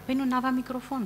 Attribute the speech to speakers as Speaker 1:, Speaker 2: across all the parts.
Speaker 1: Păi nu avea microfon.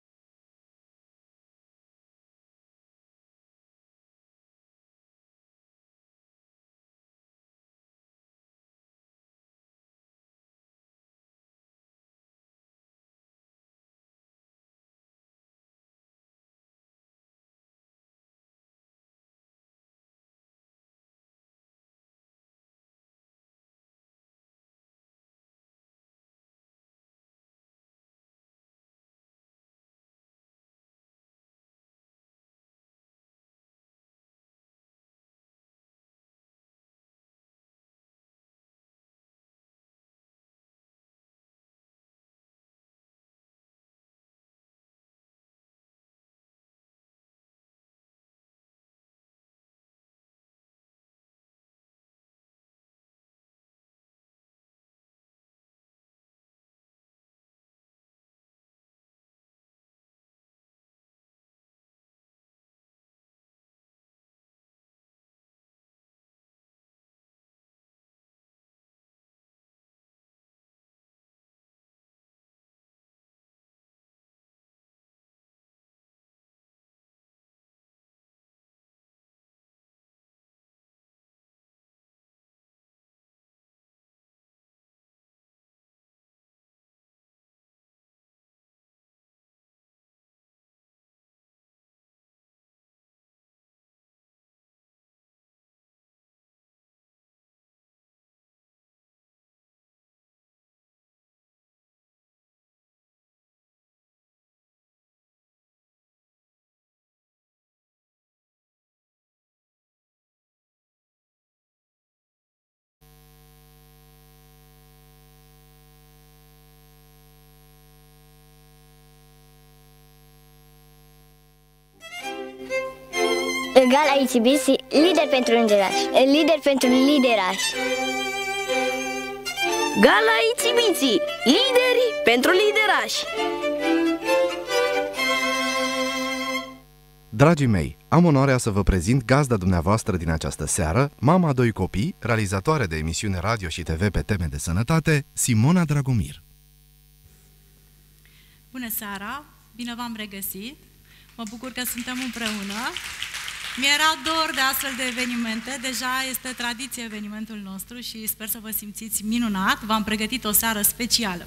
Speaker 2: Gala ITBC, lider pentru lideraș. Lider pentru lideraș.
Speaker 3: Gala ITBC, lideri pentru lideraș.
Speaker 4: Dragii mei, am onoarea să vă prezint gazda dumneavoastră din această seară, mama a doi copii, realizatoare de emisiune radio și TV pe teme de sănătate, Simona Dragomir.
Speaker 5: Bună seara, bine v-am regăsit, mă bucur că suntem împreună. Mi-era dor de astfel de evenimente, deja este tradiție evenimentul nostru și sper să vă simțiți minunat, v-am pregătit o seară specială.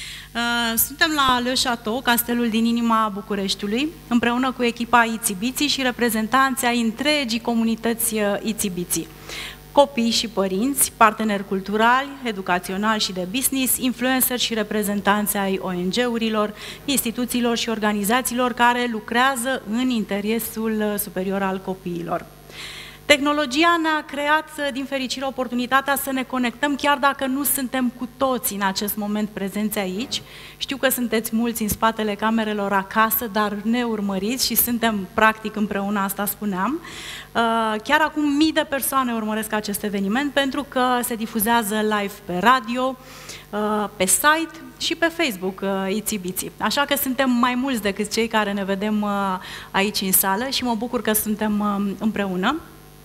Speaker 5: Suntem la Le Château, castelul din inima Bucureștiului, împreună cu echipa ITBC și reprezentanții ai întregii comunități ITBC. Copii și părinți, parteneri culturali, educaționali și de business, influenceri și reprezentanți ai ONG-urilor, instituțiilor și organizațiilor care lucrează în interesul superior al copiilor. Tehnologia ne-a creat, din fericire, oportunitatea să ne conectăm, chiar dacă nu suntem cu toți în acest moment prezenți aici. Știu că sunteți mulți în spatele camerelor acasă, dar ne urmăriți și suntem practic împreună, asta spuneam. Chiar acum mii de persoane urmăresc acest eveniment pentru că se difuzează live pe radio, pe site și pe Facebook ITBC. Așa că suntem mai mulți decât cei care ne vedem aici în sală și mă bucur că suntem împreună.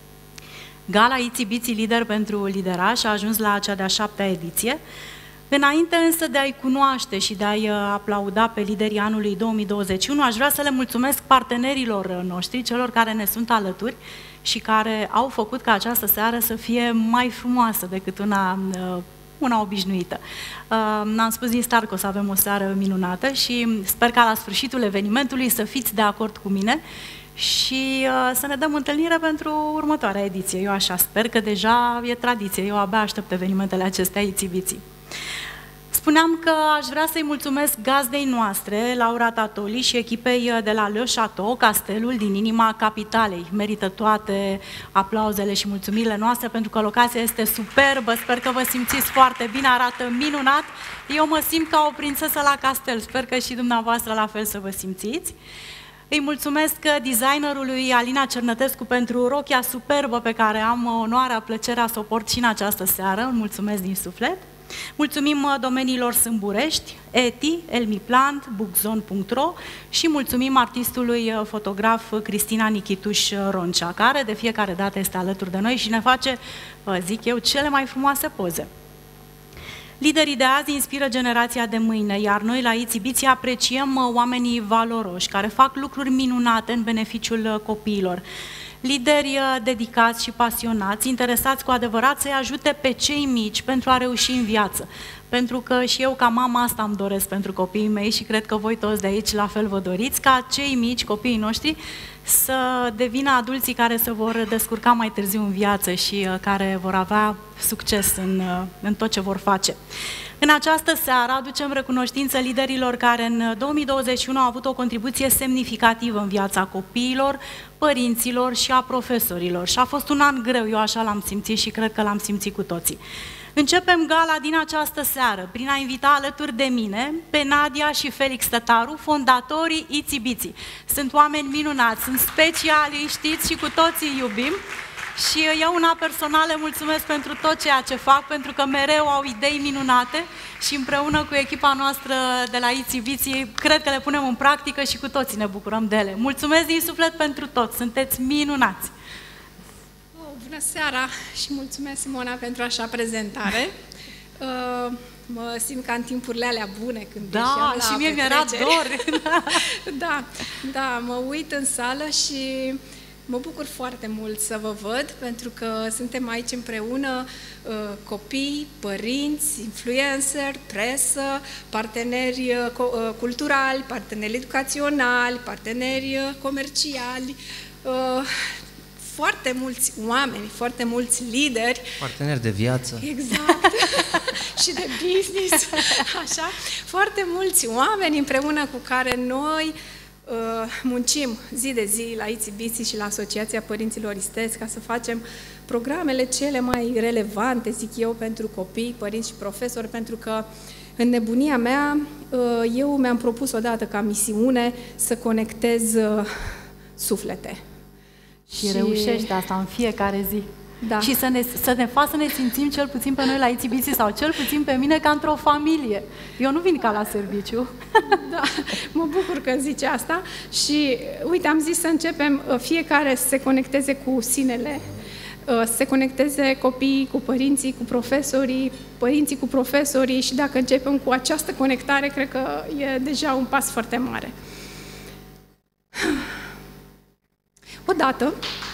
Speaker 5: Gala ITBC Lider pentru Lideraș a ajuns la cea de-a 7-a ediție. Înainte însă de a-i cunoaște și de a-i aplauda pe liderii anului 2021, aș vrea să le mulțumesc partenerilor noștri, celor care ne sunt alături și care au făcut ca această seară să fie mai frumoasă decât una obișnuită. Am spus din start că o să avem o seară minunată și sper ca la sfârșitul evenimentului să fiți de acord cu mine și să ne dăm întâlnire pentru următoarea ediție. Eu așa sper, că deja e tradiție. Eu abia aștept evenimentele acestea ITBC. Spuneam că aș vrea să-i mulțumesc gazdei noastre, Laura Tatoli, și echipei de la Le Château, castelul din inima capitalei. Merită toate aplauzele și mulțumirile noastre pentru că locația este superbă, sper că vă simțiți foarte bine, arată minunat. Eu mă simt ca o prințesă la castel, sper că și dumneavoastră la fel să vă simțiți. Îi mulțumesc designerului Alina Cernătescu pentru rochia superbă pe care am onoarea, plăcerea să o port și în această seară. Îmi mulțumesc din suflet. Mulțumim domeniilor Sâmburești, ETI, Elmiplant, Bookzone.ro și mulțumim artistului fotograf Cristina Nichituș Roncea, care de fiecare dată este alături de noi și ne face, zic eu, cele mai frumoase poze. Liderii de azi inspiră generația de mâine, iar noi la ITZBC apreciem oamenii valoroși, care fac lucruri minunate în beneficiul copiilor. Lideri dedicați și pasionați, interesați cu adevărat să-i ajute pe cei mici pentru a reuși în viață. Pentru că și eu ca mamă asta îmi doresc pentru copiii mei și cred că voi toți de aici la fel vă doriți, ca cei mici, copiii noștri, să devină adulții care se vor descurca mai târziu în viață și care vor avea succes în tot ce vor face. În această seară aducem recunoștință liderilor care în 2021 au avut o contribuție semnificativă în viața copiilor, părinților și a profesorilor. Și a fost un an greu, eu așa l-am simțit și cred că l-am simțit cu toții. Începem gala din această seară prin a invita alături de mine pe Nadia și Felix Tătaru, fondatorii ITZBC. Sunt oameni minunați, sunt speciali, știți, și cu toții iubim. Și eu una personal le mulțumesc pentru tot ceea ce fac, pentru că mereu au idei minunate și împreună cu echipa noastră de la ITZBC cred că le punem în practică și cu toții ne bucurăm de ele. Mulțumesc din suflet pentru tot, sunteți minunați!
Speaker 1: Bună seara și mulțumesc, Simona, pentru așa prezentare. Mă simt ca în timpurile alea bune când ieșeam la
Speaker 5: și mie mi-era dor!
Speaker 1: Da, mă uit în sală și mă bucur foarte mult să vă văd, pentru că suntem aici împreună, copii, părinți, influenceri, presă, parteneri culturali, parteneri educaționali, parteneri comerciali, foarte mulți oameni, foarte mulți lideri.
Speaker 6: Parteneri de viață.
Speaker 1: Exact. Și de business. Așa. Foarte mulți oameni împreună cu care noi muncim zi de zi la ITZBC și la Asociația Părinților Isteți ca să facem programele cele mai relevante, zic eu, pentru copii, părinți și profesori, pentru că în nebunia mea eu mi-am propus odată ca misiune să conectez suflete.
Speaker 5: Și reușești asta în fiecare zi. Da. Și să ne facă să ne simțim cel puțin pe noi la ITZBC sau cel puțin pe mine ca într-o familie. Eu nu vin ca la serviciu.
Speaker 1: Da, mă bucur că zici asta și uite, am zis să începem fiecare să se conecteze cu sinele, să se conecteze copiii cu părinții, cu profesorii, părinții cu profesorii și dacă începem cu această conectare, cred că e deja un pas foarte mare. Odată,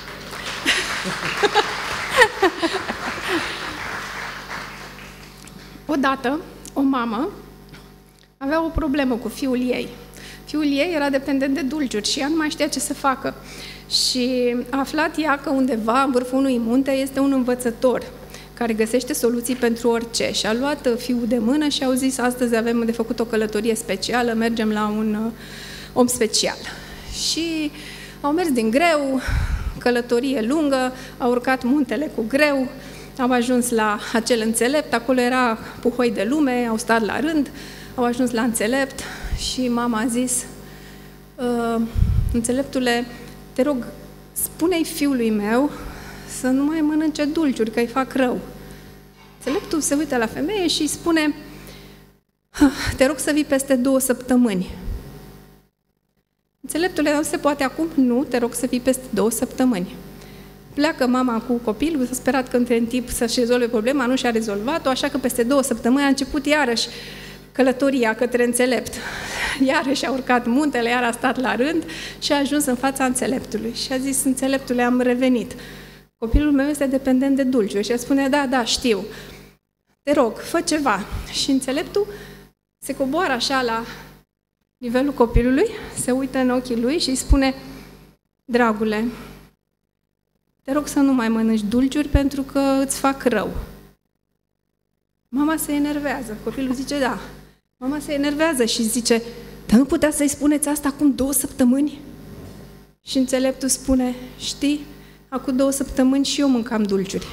Speaker 1: o mamă avea o problemă cu fiul ei. Fiul ei era dependent de dulciuri și ea nu mai știa ce să facă. Și a aflat ea că undeva în vârful unui munte este un învățător care găsește soluții pentru orice. Și a luat fiul de mână și au zis, astăzi avem de făcut o călătorie specială, mergem la un om special. Și au mers din greu, călătorie lungă, au urcat muntele cu greu, au ajuns la acel înțelept, acolo era puhoi de lume, au stat la rând, au ajuns la înțelept și mama a zis, înțeleptule, te rog, spune-i fiului meu să nu mai mănânce dulciuri, că îi fac rău. Înțeleptul se uită la femeie și îi spune, te rog să vii peste 2 săptămâni. Înțeleptule, nu se poate acum? Nu, te rog să vii peste 2 săptămâni. Pleacă mama cu copilul, s-a sperat că între timp să-și rezolve problema, nu și-a rezolvat-o, așa că peste 2 săptămâni a început iarăși călătoria către înțelept. Iarăși a urcat muntele, iar a stat la rând și a ajuns în fața înțeleptului. Și a zis, înțeleptule, am revenit. Copilul meu este dependent de dulciuri. Și el spune, da, știu. Te rog, fă ceva. Și înțeleptul se coboară așa la nivelul copilului, se uită în ochii lui și îi spune, dragule, te rog să nu mai mănânci dulciuri pentru că îți fac rău. Mama se enervează. Copilul zice, da. Mama se enervează și zice, dar nu putea să-i spuneți asta acum 2 săptămâni? Și înțeleptul spune, știi, acum 2 săptămâni și eu mâncam dulciuri.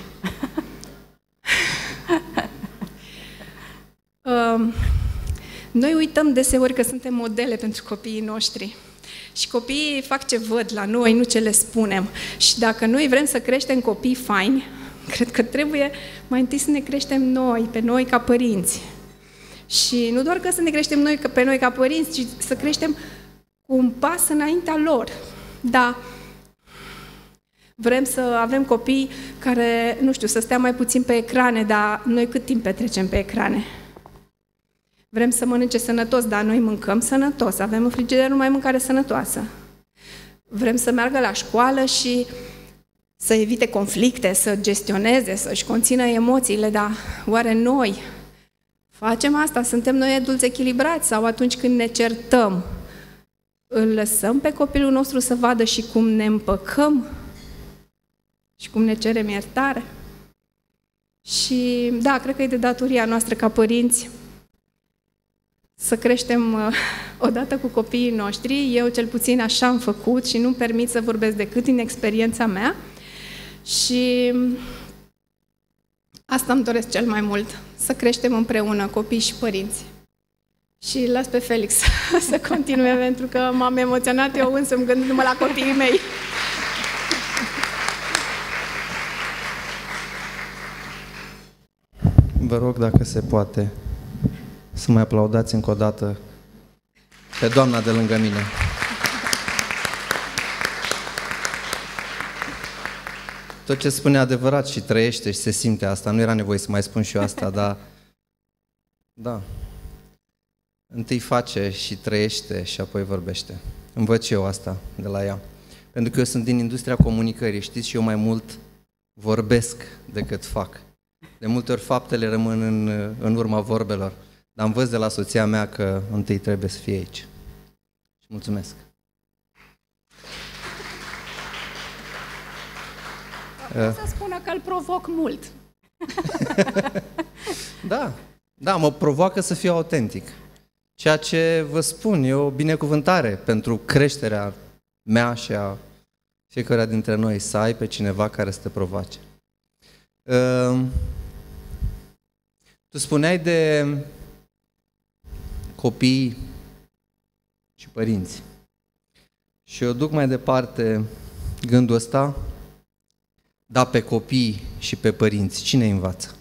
Speaker 1: Noi uităm deseori că suntem modele pentru copiii noștri. Și copiii fac ce văd la noi, nu ce le spunem. Și dacă noi vrem să creștem copii faini, cred că trebuie mai întâi să ne creștem noi, pe noi ca părinți. Și nu doar că să ne creștem pe noi ca părinți, ci să creștem cu un pas înaintea lor. Da, vrem să avem copii care, nu știu, să stea mai puțin pe ecrane, dar noi cât timp petrecem pe ecrane? Vrem să mănânce sănătos, dar noi mâncăm sănătos. Avem în frigider numai mâncare sănătoasă. Vrem să meargă la școală și să evite conflicte, să gestioneze, să-și conțină emoțiile, dar oare noi facem asta? Suntem noi adulți echilibrați? Sau atunci când ne certăm, îl lăsăm pe copilul nostru să vadă și cum ne împăcăm? Și cum ne cerem iertare? Și da, cred că e de datoria noastră ca părinți să creștem odată cu copiii noștri. Eu cel puțin așa am făcut și nu-mi permit să vorbesc decât din experiența mea. Și asta îmi doresc cel mai mult, să creștem împreună copii și părinți. Și las pe Felix să continue, pentru că m-am emoționat eu însămi gândindu-mă la copiii mei.
Speaker 6: Vă rog, dacă se poate, să mai aplaudați încă o dată pe doamna de lângă mine. Tot ce spune adevărat și trăiește și se simte asta. Nu era nevoie să mai spun și eu asta, dar da. Întâi face și trăiește și apoi vorbește. Învăț și eu asta de la ea. Pentru că eu sunt din industria comunicării, știți, și eu mai mult vorbesc decât fac. De multe ori faptele rămân în urma vorbelor, dar învăț de la soția mea că întâi trebuie să fie aici. Și mulțumesc.
Speaker 1: Să spună că îl provoc mult.
Speaker 6: Da, mă provoacă să fiu autentic. Ceea ce vă spun e o binecuvântare pentru creșterea mea și a fiecăruia dintre noi, să ai pe cineva care să te provoace. Tu spuneai de copii și părinți. Și eu duc mai departe gândul ăsta, dar pe copii și pe părinți, cine îi învață?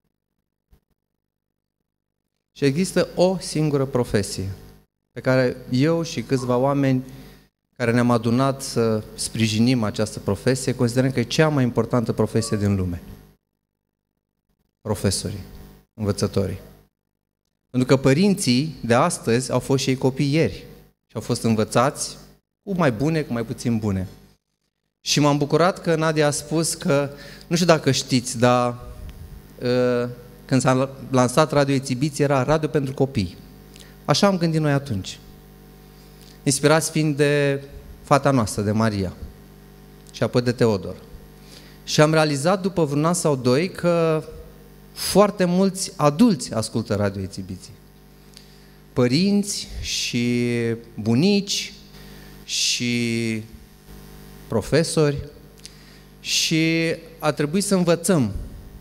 Speaker 6: Și există o singură profesie pe care eu și câțiva oameni care ne-am adunat să sprijinim această profesie, considerăm că e cea mai importantă profesie din lume. Profesorii, învățătorii. Pentru că părinții de astăzi au fost și ei copii ieri și au fost învățați cu mai bune, cu mai puțin bune. Și m-am bucurat că Nadia a spus că, nu știu dacă știți, dar când s-a lansat Radio Ețibiție, era radio pentru copii. Așa am gândit noi atunci. Inspirați fiind de fata noastră, de Maria, și apoi de Teodor. Și am realizat după vreun an sau doi că foarte mulți adulți ascultă Radio Ețibiție. Părinți și bunici și profesori, și a trebuit să învățăm,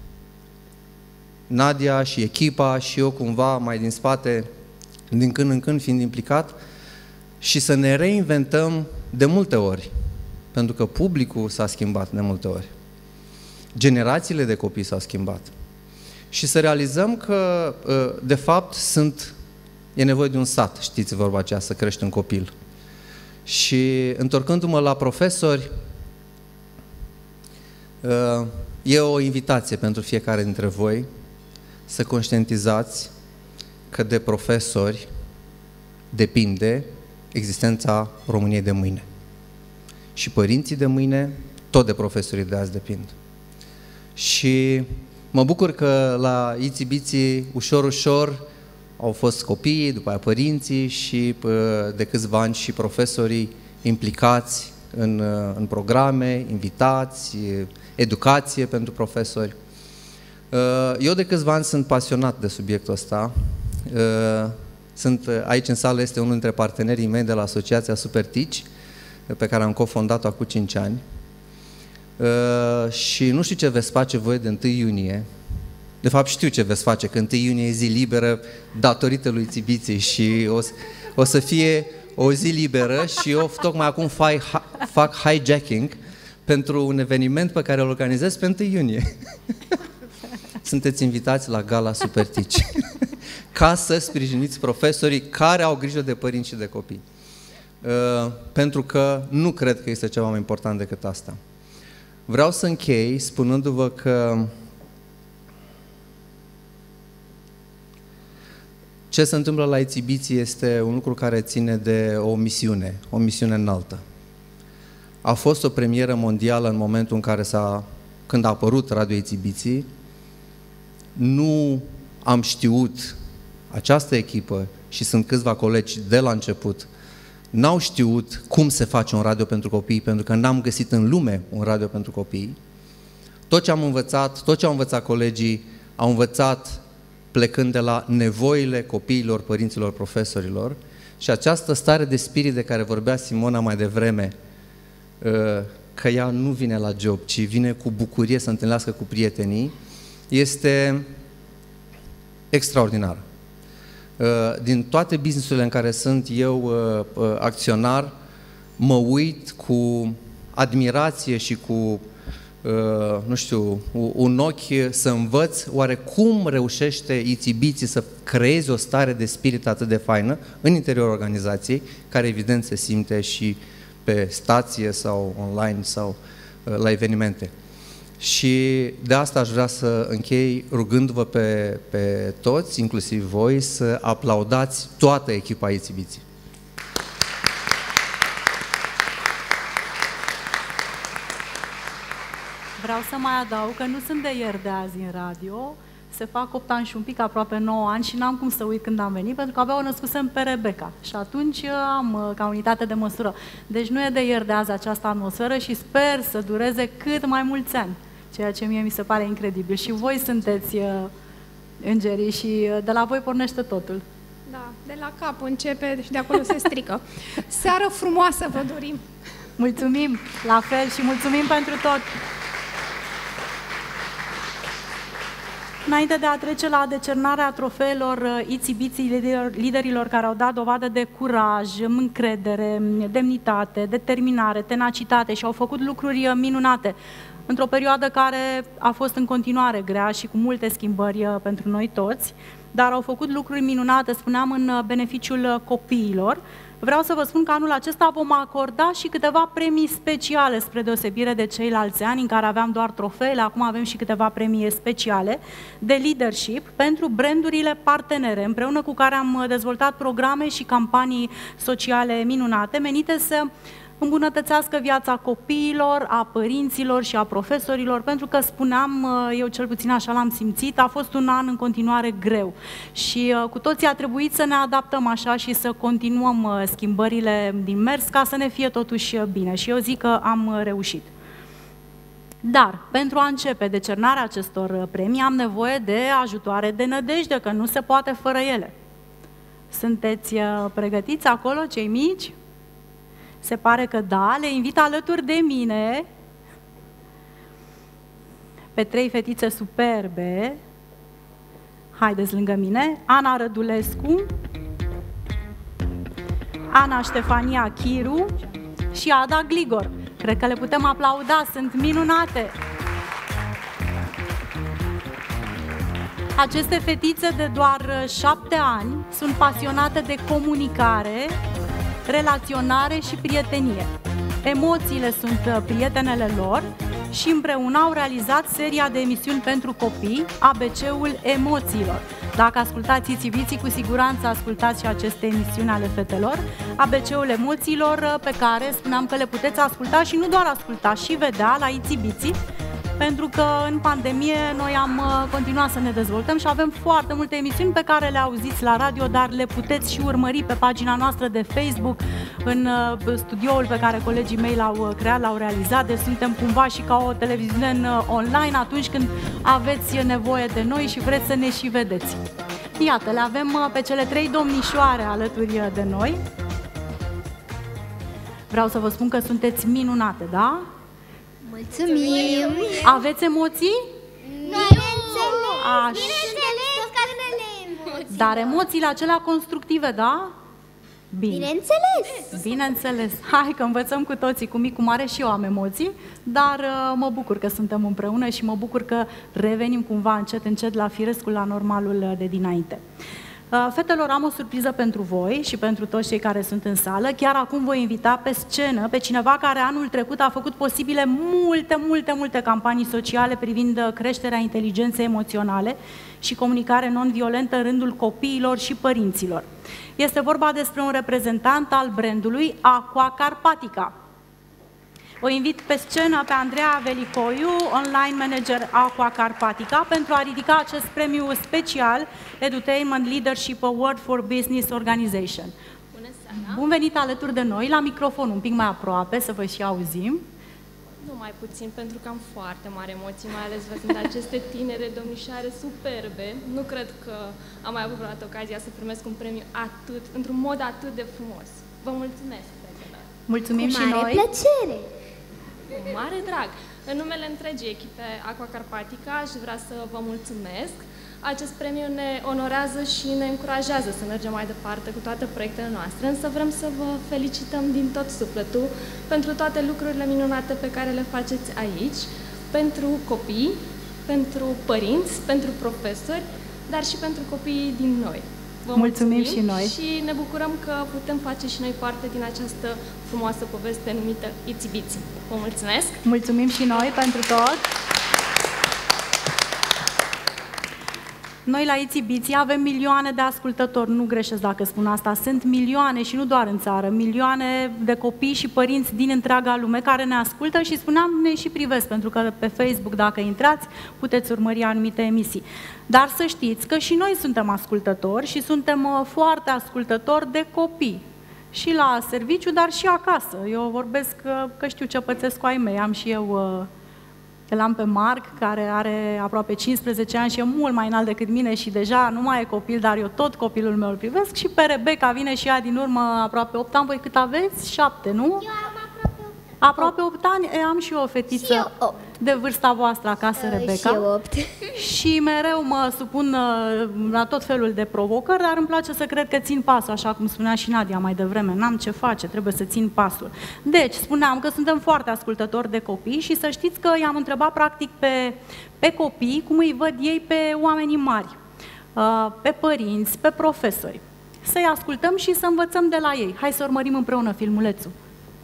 Speaker 6: Nadia și echipa și eu cumva mai din spate, din când în când fiind implicat, și să ne reinventăm de multe ori, pentru că publicul s-a schimbat de multe ori. Generațiile de copii s-au schimbat. Și să realizăm că, de fapt, e nevoie de un sat, știți vorba aceea, să crești un copil. Și întorcându-mă la profesori, e o invitație pentru fiecare dintre voi să conștientizați că de profesori depinde existența României de mâine. Și părinții de mâine, tot de profesorii de azi depind. Și mă bucur că la Iți-Biții, ușor, ușor, au fost copiii, după aia părinții și de câțiva ani și profesorii implicați în programe, invitați, educație pentru profesori. Eu de câțiva ani sunt pasionat de subiectul ăsta. Aici în sală este unul dintre partenerii mei de la Asociația Supertici, pe care am cofondat-o acum 5 ani. Și nu știu ce veți face voi de 1 iunie. De fapt știu ce veți face, că 1 iunie e zi liberă datorită lui Iți-Biții și o să fie o zi liberă și eu tocmai acum fac hijacking pentru un eveniment pe care îl organizez pe 1 iunie. Sunteți invitați la Gala Supertici ca să sprijiniți profesorii care au grijă de părinți și de copii. Pentru că nu cred că este ceva mai important decât asta. Vreau să închei spunându-vă că Ce se întâmplă la Ețibiții este un lucru care ține de o misiune înaltă. A fost o premieră mondială în momentul în care când a apărut Radio Ețibiții. Nu am știut, această echipă, și sunt câțiva colegi de la început, n-au știut cum se face un radio pentru copii, pentru că n-am găsit în lume un radio pentru copii. Tot ce am învățat, tot ce au învățat colegii, au învățat plecând de la nevoile copiilor, părinților, profesorilor, și această stare de spirit de care vorbea Simona mai devreme, că ea nu vine la job, ci vine cu bucurie să întâlnească cu prietenii, este extraordinară. Din toate businessurile în care sunt eu acționar, mă uit cu admirație și cu, nu știu, un ochi să învăț oare cum reușește Ețibiții să creeze o stare de spirit atât de faină în interiorul organizației, care evident se simte și pe stație sau online sau la evenimente. Și de asta aș vrea să închei rugându-vă pe toți, inclusiv voi, să aplaudați toată echipa Ețibiții.
Speaker 7: Vreau să mai adaug că nu sunt de ieri de azi în radio, se fac 8 ani și un pic, aproape 9 ani și n-am cum să uit când am venit, pentru că abia o născusem pe Rebecca și atunci am ca unitate de măsură. Deci nu e de ieri de azi această atmosferă și sper să dureze cât mai mulți ani, ceea ce mie mi se pare incredibil. Și voi sunteți îngerii și de la voi pornește totul.
Speaker 1: Da, de la cap începe și de acolo se strică. Seară frumoasă vă dorim!
Speaker 7: Mulțumim, la fel, și mulțumim pentru tot! Înainte de a trece la decernarea trofeelor Ețibiții liderilor care au dat dovadă de curaj, încredere, demnitate, determinare, tenacitate și au făcut lucruri minunate într-o perioadă care a fost în continuare grea și cu multe schimbări pentru noi toți, dar au făcut lucruri minunate, spuneam, în beneficiul copiilor. Vreau să vă spun că anul acesta vom acorda și câteva premii speciale, spre deosebire de ceilalți ani în care aveam doar trofeele, acum avem și câteva premii speciale de leadership pentru brandurile partenere, împreună cu care am dezvoltat programe și campanii sociale minunate, menite să îmbunătățească viața copiilor, a părinților și a profesorilor, pentru că spuneam, eu cel puțin așa l-am simțit, a fost un an în continuare greu și cu toții a trebuit să ne adaptăm așa și să continuăm schimbările din mers ca să ne fie totuși bine și eu zic că am reușit. Dar, pentru a începe decernarea acestor premii, am nevoie de ajutoare de nădejde, că nu se poate fără ele. Sunteți pregătiți acolo, cei mici? Se pare că da, le invit alături de mine pe 3 fetițe superbe. Haideți lângă mine. Ana Rădulescu, Ana Ștefania Chiru și Ada Gligor. Cred că le putem aplauda, sunt minunate! Aceste fetițe de doar 7 ani sunt pasionate de comunicare, relaționare și prietenie. Emoțiile sunt prietenele lor și împreună au realizat seria de emisiuni pentru copii, ABC-ul emoțiilor. Dacă ascultați Ețibiții, cu siguranță ascultați și aceste emisiuni ale fetelor, ABC-ul emoțiilor, pe care spuneam că le puteți asculta și nu doar asculta, și vedea la Ețibiții, pentru că în pandemie noi am continuat să ne dezvoltăm și avem foarte multe emisiuni pe care le auziți la radio, dar le puteți și urmări pe pagina noastră de Facebook, în studioul pe care colegii mei l-au creat, l-au realizat, deci suntem cumva și ca o televiziune online atunci când aveți nevoie de noi și vreți să ne și vedeți. Iată, le avem pe cele 3 domnișoare alături de noi. Vreau să vă spun că sunteți minunate, da?
Speaker 2: Mulțumim!
Speaker 7: Aveți emoții?
Speaker 2: Bineînțeles că avem emoții.
Speaker 7: Dar emoțiile acelea constructive, da? Bine.
Speaker 2: Bineînțeles!
Speaker 7: Bineînțeles. Hai că învățăm cu toții, cu mic, cu mare, și eu am emoții, dar mă bucur că suntem împreună și mă bucur că revenim cumva încet, încet la firescul, la normalul de dinainte. Fetelor, am o surpriză pentru voi și pentru toți cei care sunt în sală. Chiar acum voi invita pe scenă pe cineva care anul trecut a făcut posibile multe campanii sociale privind creșterea inteligenței emoționale și comunicare non-violentă în rândul copiilor și părinților. Este vorba despre un reprezentant al brandului Aqua Carpatica. O invit pe scenă pe Andreea Velicoiu, online manager Aqua Carpatica, pentru a ridica acest premiu special Edutainment Leadership Award for Business Organization.
Speaker 8: Bună seara!
Speaker 7: Bun venit alături de noi, la microfon un pic mai aproape, să vă și auzim.
Speaker 8: Nu mai puțin, pentru că am foarte mari emoții, mai ales văzând aceste tinere domnișoare superbe. Nu cred că am mai avut vreodată ocazia să primesc un premiu într-un mod atât de frumos. Vă mulțumesc, fetelor!
Speaker 7: Mulțumim și noi!
Speaker 2: Cu mare plăcere!
Speaker 8: Cu mare drag! În numele întregii echipe Aqua Carpatica aș vrea să vă mulțumesc. Acest premiu ne onorează și ne încurajează să mergem mai departe cu toate proiectele noastre, însă vrem să vă felicităm din tot sufletul pentru toate lucrurile minunate pe care le faceți aici, pentru copii, pentru părinți, pentru profesori, dar și pentru copiii din noi. Vă
Speaker 7: mulțumim și noi
Speaker 8: și ne bucurăm că putem face și noi parte din această frumoasă poveste numită Itsy Bitsy. Vă mulțumesc!
Speaker 7: Mulțumim și noi pentru tot! Noi la Itsy Bitsy avem milioane de ascultători, nu greșesc dacă spun asta, sunt milioane și nu doar în țară, milioane de copii și părinți din întreaga lume care ne ascultă și spuneam, ne și privesc, pentru că pe Facebook, dacă intrați, puteți urmări anumite emisii. Dar să știți că și noi suntem ascultători și suntem foarte ascultători de copii. Și la serviciu, dar și acasă. Eu vorbesc că știu ce pățesc cu ai mei, am și eu... Îl am pe Marc, care are aproape 15 ani și e mult mai înalt decât mine și deja nu mai e copil, dar eu tot copilul meu îl privesc. Și pe Rebecca vine și ea din urmă aproape 8 ani. Voi cât aveți? 7, nu?
Speaker 2: Eu am aproape 8 ani.
Speaker 7: Aproape 8 ani? Am și eu o fetiță de vârsta voastră acasă, Rebecca.
Speaker 2: Și eu 8.
Speaker 7: Și mereu mă supun la tot felul de provocări, dar îmi place să cred că țin pasul, așa cum spunea și Nadia mai devreme. N-am ce face, trebuie să țin pasul. Deci, spuneam că suntem foarte ascultători de copii și să știți că i-am întrebat practic pe copii cum îi văd ei pe oamenii mari, pe părinți, pe profesori. Să-i ascultăm și să învățăm de la ei. Hai să urmărim împreună filmulețul.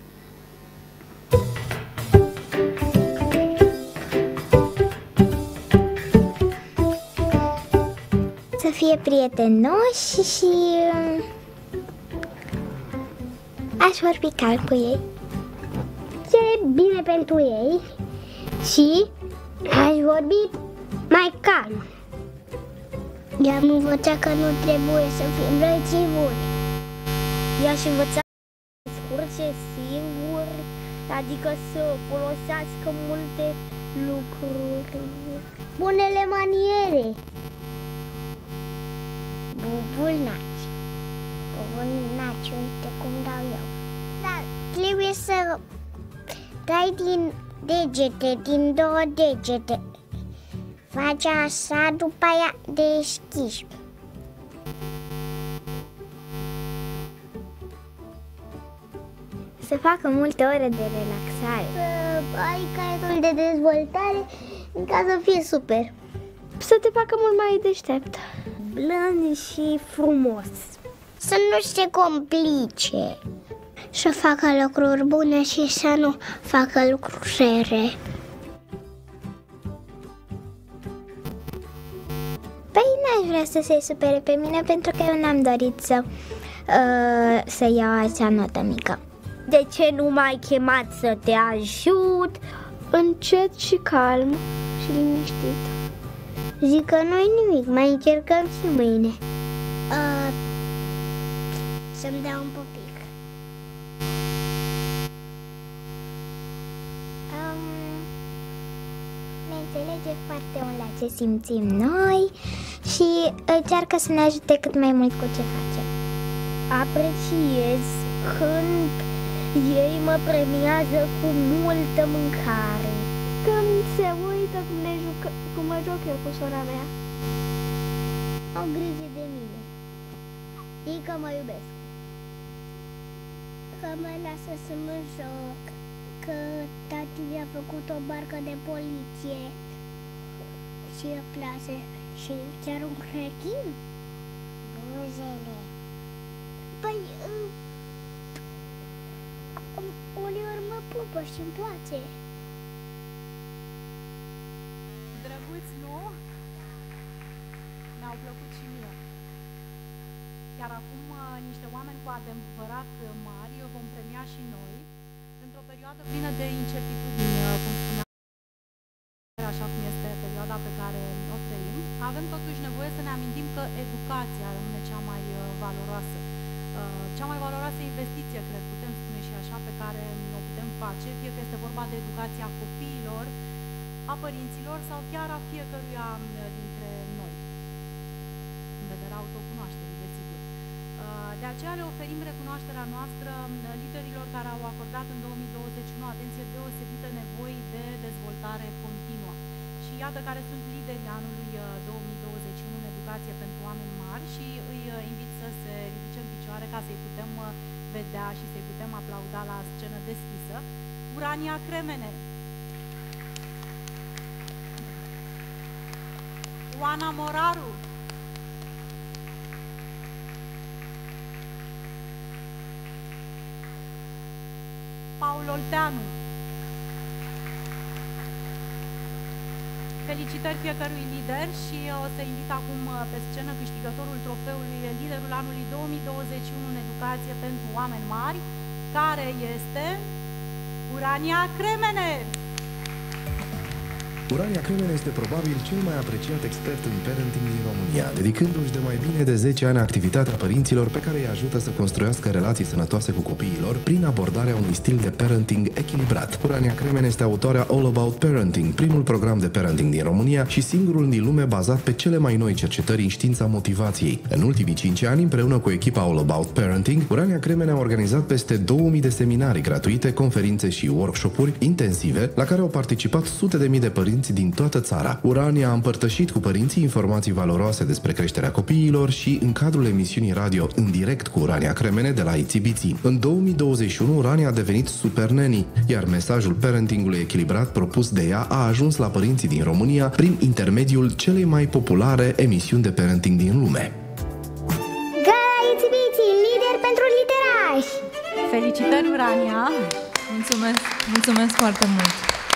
Speaker 2: Să fie prietenoși și aș vorbi calm cu ei. Ce e bine pentru ei și aș vorbi mai calm. I-am învățat că nu trebuie să fim rățivuri. I-aș învăța să scurce singur, adică să folosească multe lucruri. Bunele maniere. Bubulnaci. Bubulnaci, uite cum dau eu. Dar trebuie să dai din degete, din 2 degete. Faci așa, după aia deschizi. Să facă multe ore de relaxare. Să ai caietul de dezvoltare ca să fie super. Să te facă mult mai deștept. Blând și frumos. Să nu se complice. Să facă lucruri bune și să nu facă lucruri rele. Păi n-aș vrea să se supere pe mine pentru că eu n-am dorit să iau acea notă mică. De ce nu m-ai chemat să te ajut? Încet și calm și liniștit. Zic că nu-i nimic, mai încercăm și mâine. Să-mi dea un pupic. Ne înțelege foarte mult la ce simțim noi și încearcă să ne ajute cât mai mult cu ce facem. Apreciez când ei mă premiază cu multă mâncare. Când se uită cum mă joc eu cu sora mea. Au grijă de mine. Ei că mă iubesc. Că mă lasă să mă joc. Că tati mi-a făcut o barcă de poliție. Și îmi place. Și chiar un rechin. muzele? Păi, uneori mă pupă și-mi place.
Speaker 7: Drăguți, nu? Mi-au plăcut și mie. Iar acum niște oameni cu adevărat mari vom premia și noi într-o perioadă plină de incertitudini, cum spuneam, așa cum este perioada pe care o trăim. Avem totuși nevoie să ne amintim că educația rămâne cea mai valoroasă. Cea mai valoroasă investiție, cred, putem spune și așa, pe care o putem face, fie că este vorba de educația copiilor, a părinților sau chiar a fiecăruia dintre noi, în vederea autocunoașterii, desigur. De aceea le oferim recunoașterea noastră liderilor care au acordat în 2021 atenție deosebită nevoii de dezvoltare continuă. Și iată care sunt liderii anului 2021 în educație pentru oameni mari și îi invit să se ridice în picioare ca să-i putem vedea și să-i putem aplauda la scenă deschisă. Urania Cremene, Oana Moraru, Paul Olteanu. Felicitări fiecărui lider și o să invit acum pe scenă câștigătorul trofeului Liderul anului 2021 în educație pentru oameni mari, care este Urania Cremene.
Speaker 9: Urania Cremene este probabil cel mai apreciat expert în parenting din România, dedicându-și de mai bine de 10 ani activitatea părinților pe care îi ajută să construiască relații sănătoase cu copiilor prin abordarea unui stil de parenting echilibrat. Urania Cremene este autoarea All About Parenting, primul program de parenting din România și singurul din lume bazat pe cele mai noi cercetări în știința motivației. În ultimii 5 ani, împreună cu echipa All About Parenting, Urania Cremene a organizat peste 2000 de seminarii gratuite, conferințe și workshop-uri intensive, la care au participat sute de mii de părinți din toată țara. Urania a împărtășit cu părinții informații valoroase despre creșterea copiilor și în cadrul emisiunii radio În direct cu Urania Cremene de la ITBC. În 2021, Urania a devenit super nanny, iar mesajul parentingului echilibrat propus de ea a ajuns la părinții din România prin intermediul celei mai populare emisiuni de parenting din lume.
Speaker 2: Gala ITBC, lider pentru liderași!
Speaker 7: Felicitări, Urania!
Speaker 10: Mulțumesc foarte mult!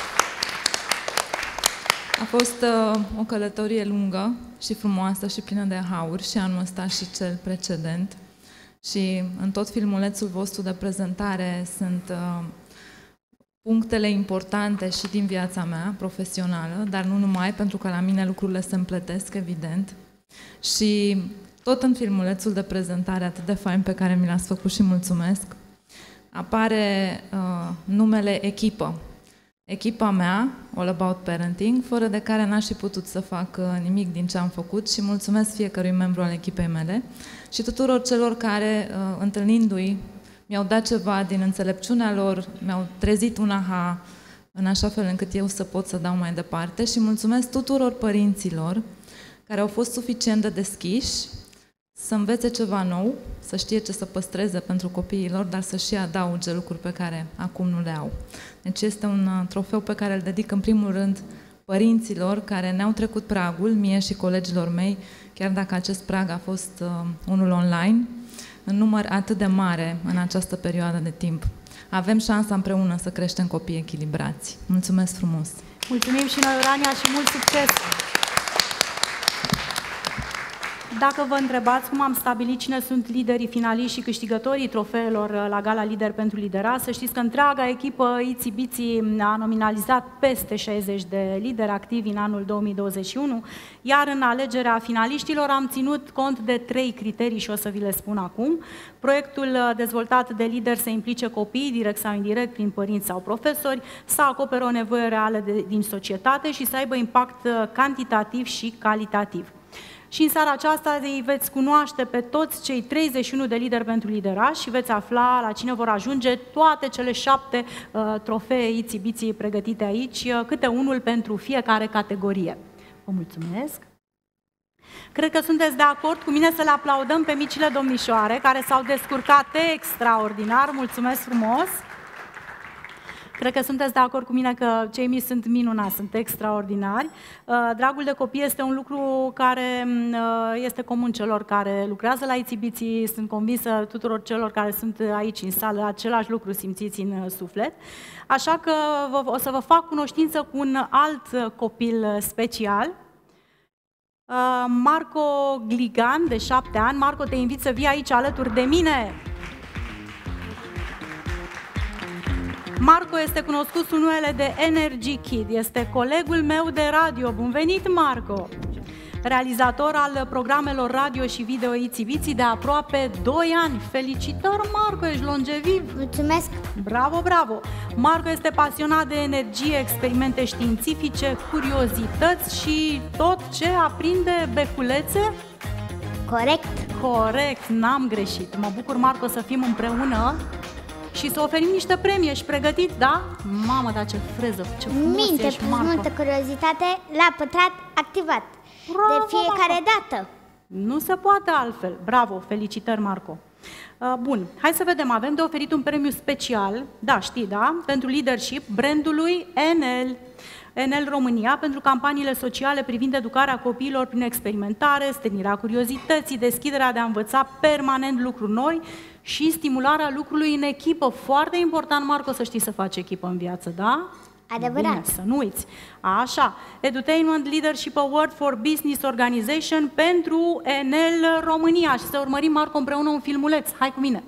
Speaker 10: A fost o călătorie lungă și frumoasă și plină de hauri și anul ăsta și cel precedent. Și în tot filmulețul vostru de prezentare sunt punctele importante și din viața mea profesională, dar nu numai, pentru că la mine lucrurile se împletesc, evident. Și tot în filmulețul de prezentare atât de fain pe care mi l-ați făcut și mulțumesc, apare numele echipă. Echipa mea, All About Parenting, fără de care n-aș fi putut să fac nimic din ce am făcut și mulțumesc fiecărui membru al echipei mele și tuturor celor care, întâlnindu-i, mi-au dat ceva din înțelepciunea lor, mi-au trezit un aha în așa fel încât eu să pot să dau mai departe și mulțumesc tuturor părinților care au fost suficient de deschiși să învețe ceva nou, să știe ce să păstreze pentru copiilor, dar să și adauge lucruri pe care acum nu le au. Deci este un trofeu pe care îl dedic în primul rând părinților care ne-au trecut pragul, mie și colegilor mei, chiar dacă acest prag a fost unul online, în număr atât de mare în această perioadă de timp. Avem șansa împreună să creștem copii echilibrați. Mulțumesc frumos!
Speaker 7: Mulțumim și noi, Urania, și mult succes! Dacă vă întrebați cum am stabilit cine sunt liderii finaliști și câștigătorii trofeelor la Gala Lider pentru Lidera, să știți că întreaga echipă ITBC a nominalizat peste 60 de lideri activi în anul 2021, iar în alegerea finaliștilor am ținut cont de 3 criterii și o să vi le spun acum. Proiectul dezvoltat de lideri să implice copiii, direct sau indirect, prin părinți sau profesori, să acopere o nevoie reală din societate și să aibă impact cantitativ și calitativ. Și în seara aceasta îi veți cunoaște pe toți cei 31 de lideri pentru lideraș și veți afla la cine vor ajunge toate cele 7 trofee ITBC pregătite aici, câte unul pentru fiecare categorie. Vă mulțumesc! Cred că sunteți de acord cu mine să le aplaudăm pe micile domnișoare care s-au descurcat extraordinar. Mulțumesc frumos! Cred că sunteți de acord cu mine că cei mici sunt minunați, sunt extraordinari. Dragul de copii este un lucru care este comun celor care lucrează la Itzibiții. Sunt convinsă tuturor celor care sunt aici în sală, același lucru simțiți în suflet. Așa că o să vă fac cunoștință cu un alt copil special. Marco Gligan, de 7 ani. Marco, te invit să vii aici alături de mine. Marco este cunoscut sub numele de Energy Kid. Este colegul meu de radio. Bun venit, Marco! Realizator al programelor radio și video Itzibiții de aproape 2 ani. Felicitări, Marco, ești longeviv!
Speaker 2: Mulțumesc!
Speaker 7: Bravo, bravo! Marco este pasionat de energie, experimente științifice, curiozități și tot ce aprinde beculețe.
Speaker 2: Corect!
Speaker 7: Corect, n-am greșit. Mă bucur, Marco, să fim împreună și să oferim niște premii. Ești pregătit, da? Mamă, dar ce freză, ce frumos
Speaker 2: Minte
Speaker 7: ești,
Speaker 2: plus
Speaker 7: Marco.
Speaker 2: multă curiozitate la pătrat activat.
Speaker 7: Bravo,
Speaker 2: de fiecare dată.
Speaker 7: Nu se poate altfel. Bravo, felicitări, Marco. Bun, hai să vedem. Avem de oferit un premiu special, da, știi, da? Pentru leadership, brandului Enel. Enel România, pentru campaniile sociale privind educarea copiilor prin experimentare, stârnirea curiozității, deschiderea de a învăța permanent lucruri noi și stimularea lucrului în echipă. Foarte important, Marco, să știi să faci echipă în viață, da?
Speaker 2: Adevărat.
Speaker 7: Bine, să nu uiți. Așa, Edutainment Leadership Award for Business Organization pentru Enel România. Și să urmărim, Marco, împreună un filmuleț. Hai cu mine!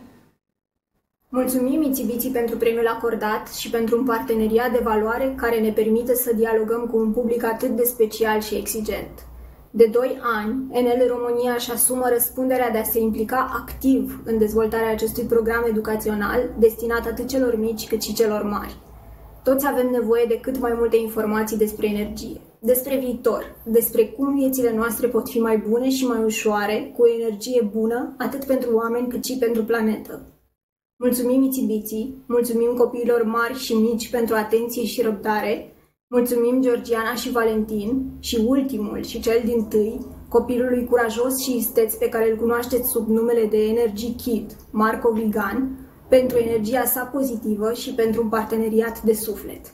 Speaker 11: Mulțumim Itzibiții pentru premiul acordat și pentru un parteneriat de valoare care ne permite să dialogăm cu un public atât de special și exigent. De 2 ani, Enel România își asumă răspunderea de a se implica activ în dezvoltarea acestui program educațional destinat atât celor mici cât și celor mari. Toți avem nevoie de cât mai multe informații despre energie, despre viitor, despre cum viețile noastre pot fi mai bune și mai ușoare, cu o energie bună, atât pentru oameni cât și pentru planetă. Mulțumim Itzibiții, mulțumim copiilor mari și mici pentru atenție și răbdare, mulțumim Georgiana și Valentin și ultimul și cel dintâi, copilului curajos și isteț pe care îl cunoașteți sub numele de Energy Kid, Marco Gligan, pentru energia sa pozitivă și pentru un parteneriat de suflet.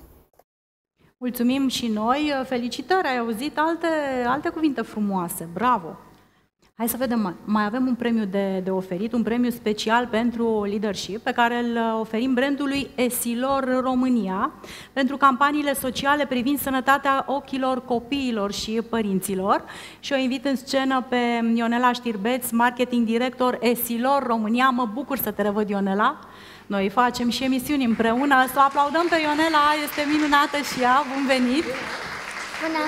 Speaker 7: Mulțumim și noi, felicitări, ai auzit alte cuvinte frumoase, bravo! Hai să vedem, mai avem un premiu de oferit, un premiu special pentru leadership, pe care îl oferim brandului Esilor România, pentru campaniile sociale privind sănătatea ochilor copiilor și părinților. Și o invit în scenă pe Ionela Știrbeț, marketing director Esilor România. Mă bucur să te revăd, Ionela. Noi facem și emisiuni împreună. Să o aplaudăm pe Ionela, este minunată și ea. Bun venit!
Speaker 2: Bună!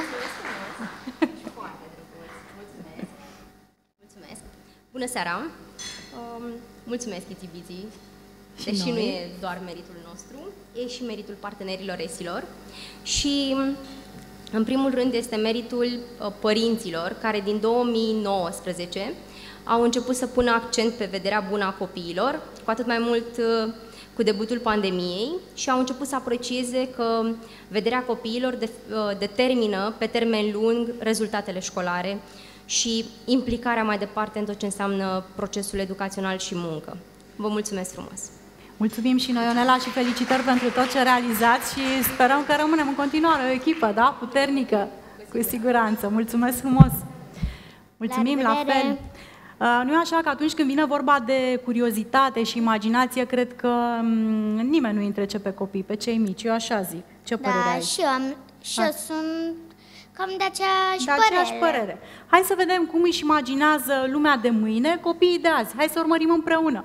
Speaker 12: Bună seara! Mulțumesc, Itzibiții! Deși nu e doar meritul nostru, e și meritul partenerilor Esilor. Și, în primul rând, este meritul părinților, care din 2019 au început să pună accent pe vederea bună a copiilor, cu atât mai mult cu debutul pandemiei, și au început să aprecieze că vederea copiilor determină pe termen lung rezultatele școlare și implicarea mai departe în tot ce înseamnă procesul educațional și muncă. Vă mulțumesc frumos!
Speaker 7: Mulțumim și noi, Ionela, și felicitări pentru tot ce realizați și sperăm că rămânem în continuare o echipă, da? Puternică, cu siguranță. Mulțumesc frumos! Mulțumim, la fel! Nu e așa că atunci când vine vorba de curiozitate și imaginație, cred că nimeni nu îi întrece pe copii, pe cei mici, eu așa zic. Ce părere ai?
Speaker 2: Și eu sunt cam de aceeași
Speaker 7: părere. Hai să vedem cum își imaginează lumea de mâine copiii de azi. Hai să urmărim împreună.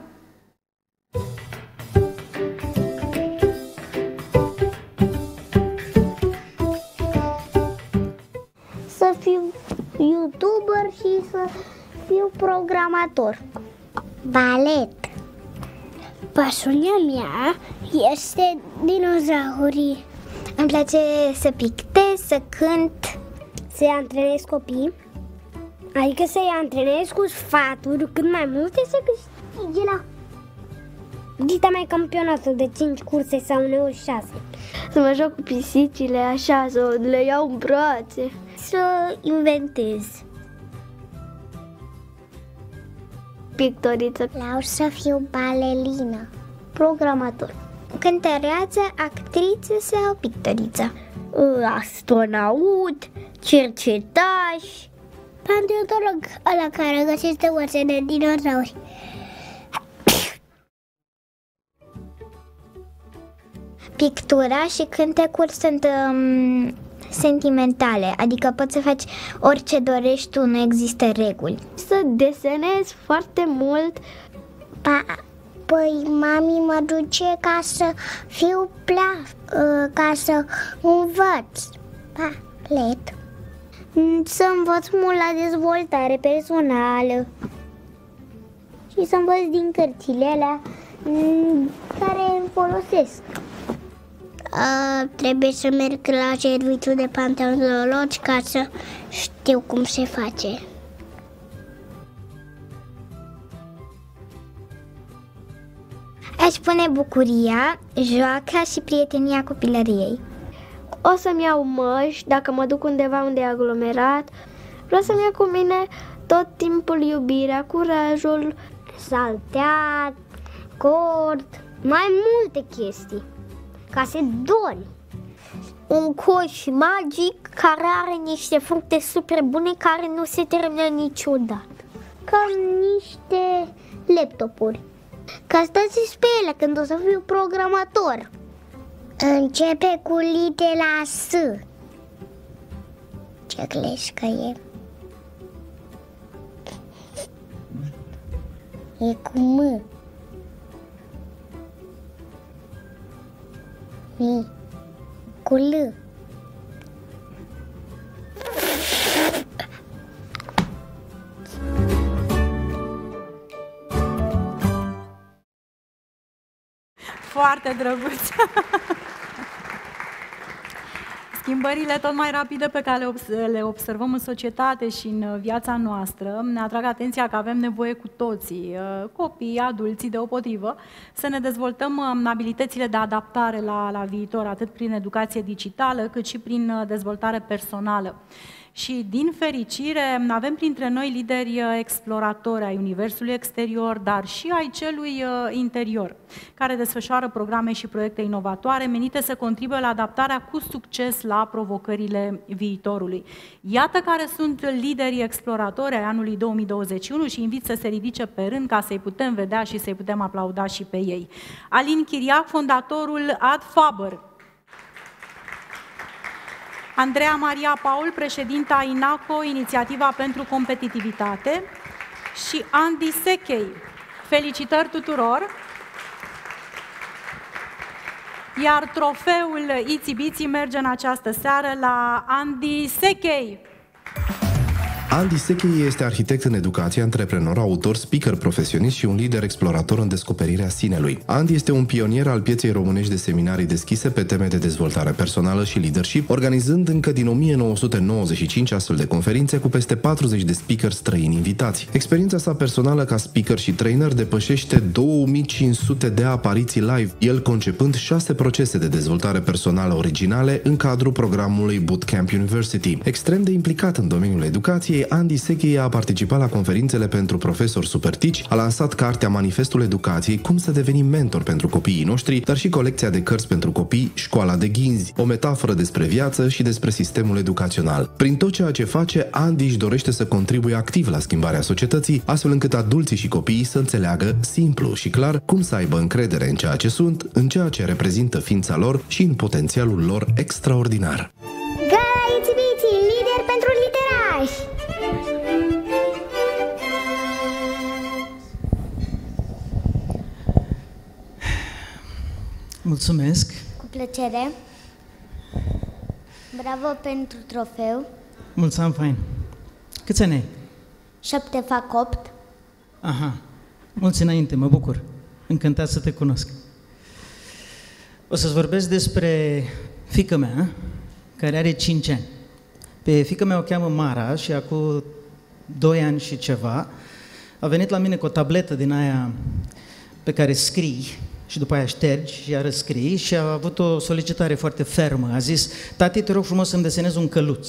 Speaker 2: Să fiu YouTuber și să fiu programator. Balet. Pasiunea mea este dinozaurii. Îmi place să pictez, să cânt, să-i antrenez copii, adică să-i antrenez cu sfaturi cât mai multe să câștige la dita mai campionatul de 5 curse sau uneori 6. Să mă joc cu pisicile așa, să le iau în brațe. Să inventez. Pictoriță. Vreau să fiu balerină. Programator. cântăreață, actriță sau pictoriță? Astronaut, cercetaș, paleontolog, ăla care găsește oase de dinozauri. Pictura și cântecul sunt sentimentale, adică poți să faci orice dorești tu, nu există reguli. Să desenezi foarte mult. Păi mami mă duce ca să fiu ca să învăț palet. Să învăț mult la dezvoltare personală și să învăț din cărțile alea care îmi folosesc. Trebuie să merg la serviciul de paleontologi ca să știu cum se face. Aș spune bucuria, joaca și prietenia copilăriei. O să-mi iau măști dacă mă duc undeva unde e aglomerat. Vreau să-mi iau cu mine tot timpul iubirea, curajul, salteat, cord, mai multe chestii, ca să dormi. Un coș magic care are niște fructe super bune care nu se termină niciodată. Ca niște laptopuri. Ca stați pe ele când o să fiu programator. Începe cu litera S. Ce crezi că e? E cu M. Mi. Cu L.
Speaker 7: Foarte drăguț! Schimbările tot mai rapide pe care le observăm în societate și în viața noastră ne atrag atenția că avem nevoie cu toții, copii, adulții deopotrivă, să ne dezvoltăm abilitățile de adaptare la viitor, atât prin educație digitală, cât și prin dezvoltare personală. Și, din fericire, avem printre noi lideri exploratori ai universului exterior, dar și ai celui interior, care desfășoară programe și proiecte inovatoare menite să contribuie la adaptarea cu succes la provocările viitorului. Iată care sunt liderii exploratori ai anului 2021 și invit să se ridice pe rând ca să-i putem vedea și să-i putem aplauda și pe ei. Alin Chiriac, fondatorul Ad Faber. Andreea Maria Paul, președinta INACO, Inițiativa pentru Competitivitate, și Andy Sechei. Felicitări tuturor! Iar trofeul Itsy Bitsy merge în această seară la Andy Sechei.
Speaker 9: Andy Sechei este arhitect în educație, antreprenor, autor, speaker profesionist și un lider explorator în descoperirea sinelui. Andy este un pionier al pieței românești de seminarii deschise pe teme de dezvoltare personală și leadership, organizând încă din 1995 astfel de conferințe cu peste 40 de speakeri străini invitați. Experiența sa personală ca speaker și trainer depășește 2500 de apariții live, el concepând 6 procese de dezvoltare personală originale în cadrul programului Bootcamp University. Extrem de implicat în domeniul educației, Andy Sechei a participat la conferințele pentru profesori supertici, a lansat cartea Manifestul Educației, cum să devenim mentor pentru copiii noștri, dar și colecția de cărți pentru copii, Școala de Ghinzi, o metaforă despre viață și despre sistemul educațional. Prin tot ceea ce face, Andy își dorește să contribuie activ la schimbarea societății, astfel încât adulții și copiii să înțeleagă simplu și clar cum să aibă încredere în ceea ce sunt, în ceea ce reprezintă ființa lor și în potențialul lor extraordinar.
Speaker 2: Itsy Bitsy, lider pentru literași!
Speaker 13: Mulțumesc!
Speaker 2: Cu plăcere! Bravo pentru trofeu!
Speaker 13: Mulțumim, fain! Câți ani ai?
Speaker 2: 7 fac 8.
Speaker 13: Aha, mulți înainte, mă bucur! Încântat să te cunosc! O să-ți vorbesc despre fiica mea, care are 5 ani. Pe fiica mea o cheamă Mara și acum 2 ani și ceva a venit la mine cu o tabletă din aia pe care scrii și după aia ștergi și iară scrii și a avut o solicitare foarte fermă. A zis: tati, te rog frumos să-mi desenezi un căluț.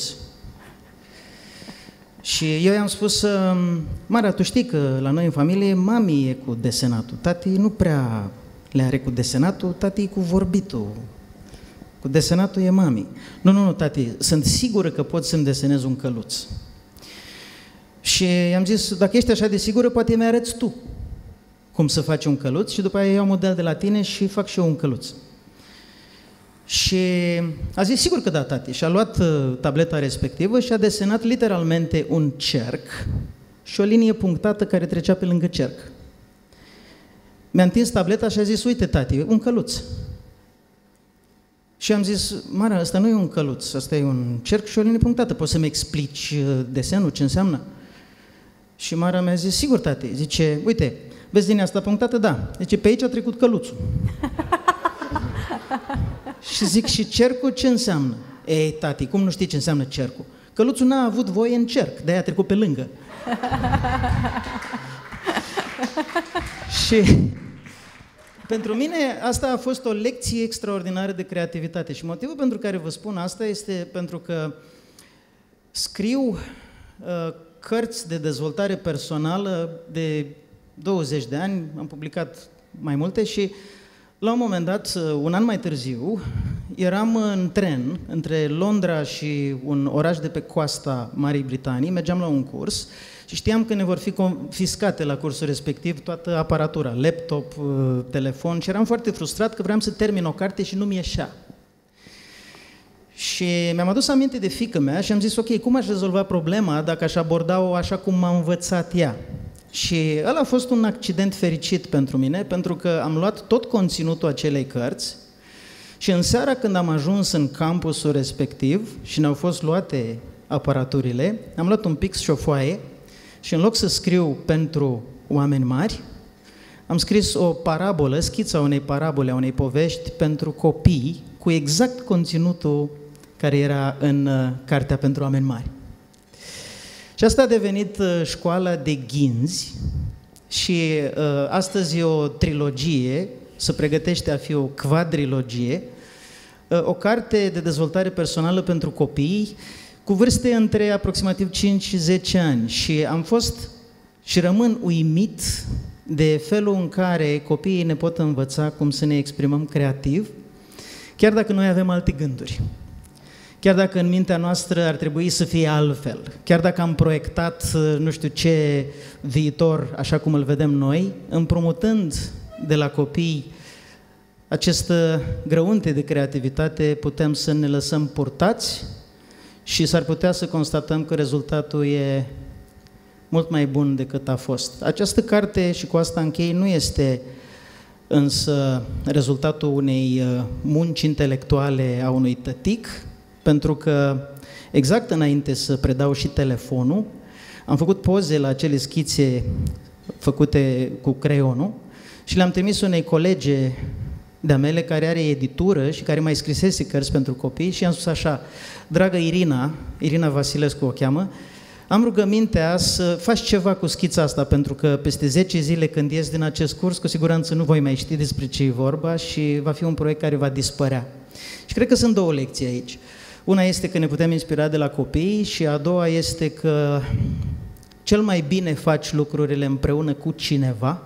Speaker 13: Și eu i-am spus: Mara, tu știi că la noi în familie mami e cu desenatul, tati nu prea le are cu desenatul, tati e cu vorbitul. Cu desenatul e mami. Nu, tati, sunt sigură că pot să-mi desenez un căluț. Și i-am zis, dacă ești așa de sigură, poate mi arăți tu cum să faci un căluț și după aia iau model de la tine și fac și eu un căluț. Și a zis, sigur că da, tati. Și a luat tableta respectivă și a desenat literalmente un cerc și o linie punctată care trecea pe lângă cerc. Mi-a întins tableta și a zis, uite, tati, un căluț. Și am zis, Mara, ăsta nu e un căluț, ăsta e un cerc și o linie punctată. Poți să-mi explici desenul, ce înseamnă? Și Mara mi-a zis, sigur, tati. Zice, uite, vezi linia asta punctată? Da. Zice, pe aici a trecut căluțul. Și zic, și cercul ce înseamnă? Ei, tati, cum nu știi ce înseamnă cercul? Căluțul n-a avut voie în cerc, de-aia a trecut pe lângă. Și pentru mine asta a fost o lecție extraordinară de creativitate și motivul pentru care vă spun asta este pentru că scriu cărți de dezvoltare personală de 20 de ani, am publicat mai multe și la un moment dat, un an mai târziu, eram în tren între Londra și un oraș de pe coasta Marii Britanii, mergeam la un curs și știam că ne vor fi confiscate la cursul respectiv toată aparatura, laptop, telefon și eram foarte frustrat că vreau să termin o carte și nu-mi ieșea. Și mi-am adus aminte de fiică mea și am zis, ok, cum aș rezolva problema dacă aș aborda-o așa cum m-a învățat ea? Și ăla a fost un accident fericit pentru mine, pentru că am luat tot conținutul acelei cărți și în seara când am ajuns în campusul respectiv și ne-au fost luate aparaturile, am luat un pix și o foaie și în loc să scriu pentru oameni mari, am scris o parabolă, schița unei parabole, a unei povești pentru copii, cu exact conținutul care era în cartea pentru oameni mari. Și asta a devenit școala de ghinzi și astăzi e o trilogie, se pregătește a fi o quadrilogie, o carte de dezvoltare personală pentru copii cu vârste între aproximativ 5 și 10 ani și am fost și rămân uimit de felul în care copiii ne pot învăța cum să ne exprimăm creativ, chiar dacă noi avem alte gânduri. Chiar dacă în mintea noastră ar trebui să fie altfel, chiar dacă am proiectat nu știu ce viitor așa cum îl vedem noi, împrumutând de la copii această grăunte de creativitate, putem să ne lăsăm purtați și s-ar putea să constatăm că rezultatul e mult mai bun decât a fost. Această carte, și cu asta închei, nu este însă rezultatul unei munci intelectuale a unui tătic, pentru că exact înainte să predau și telefonul, am făcut poze la acele schițe făcute cu creionul și le-am trimis unei colege de-a mele care are editură și care mai scrisese cărți pentru copii și i-am spus așa, dragă Irina Vasilescu o cheamă, am rugămintea să faci ceva cu schița asta, pentru că peste 10 zile când ies din acest curs, cu siguranță nu voi mai ști despre ce e vorba și va fi un proiect care va dispărea. Și cred că sunt două lecții aici. Una este că ne putem inspira de la copii și a doua este că cel mai bine faci lucrurile împreună cu cineva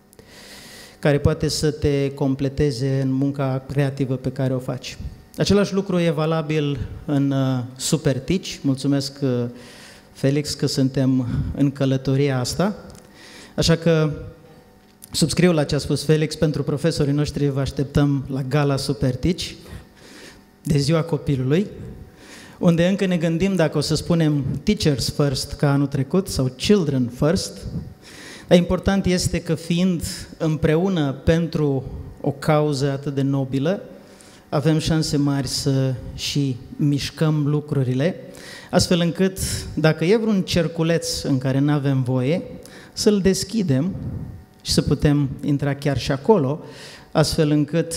Speaker 13: care poate să te completeze în munca creativă pe care o faci. Același lucru e valabil în Supertici. Mulțumesc, Felix, că suntem în călătoria asta. Așa că subscriu la ce a spus Felix, pentru profesorii noștri vă așteptăm la gala Supertici de ziua copilului, unde încă ne gândim dacă o să spunem Teachers First ca anul trecut sau Children First. Dar important este că fiind împreună pentru o cauză atât de nobilă, avem șanse mari să și mișcăm lucrurile, astfel încât dacă e vreun cerculeț în care nu avem voie, să-l deschidem și să putem intra chiar și acolo, astfel încât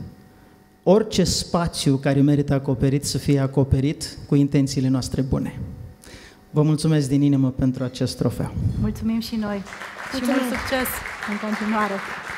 Speaker 13: orice spațiu care merită acoperit să fie acoperit cu intențiile noastre bune. Vă mulțumesc din inimă pentru acest trofeu.
Speaker 7: Mulțumim și noi. Și mult succes în continuare.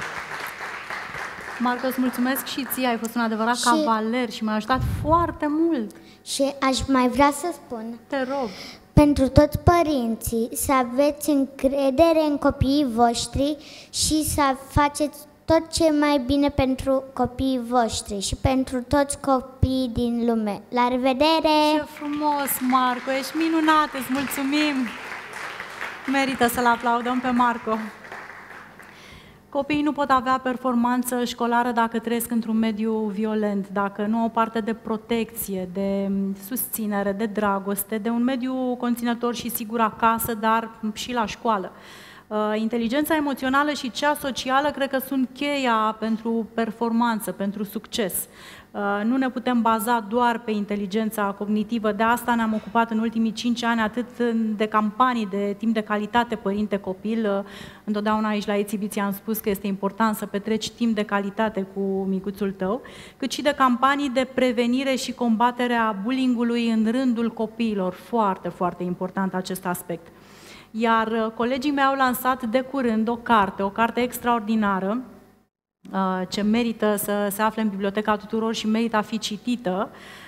Speaker 7: Marcos, mulțumesc și ție, ai fost un adevărat cavaler și m-ai ajutat foarte mult.
Speaker 2: Și aș mai vrea să spun,
Speaker 7: te rog,
Speaker 2: pentru toți părinții, să aveți încredere în copiii voștri și să faceți tot ce e mai bine pentru copiii voștri și pentru toți copiii din lume. La revedere!
Speaker 7: Ce frumos, Marco, ești minunat, îți mulțumim! Merită să-l aplaudăm pe Marco. Copiii nu pot avea performanță școlară dacă trăiesc într-un mediu violent, dacă nu au parte de protecție, de susținere, de dragoste, de un mediu conținător și sigur acasă, dar și la școală. Inteligența emoțională și cea socială cred că sunt cheia pentru performanță, pentru succes. Nu ne putem baza doar pe inteligența cognitivă, de asta ne-am ocupat în ultimii 5 ani atât de campanii de timp de calitate părinte-copil. Întotdeauna aici la Itzibiții am spus că este important să petreci timp de calitate cu micuțul tău, cât și de campanii de prevenire și combatere a bullying-ului în rândul copiilor. Foarte, foarte important acest aspect. Iar colegii mei au lansat de curând o carte extraordinară, ce merită să se afle în biblioteca tuturor și merită a fi citită.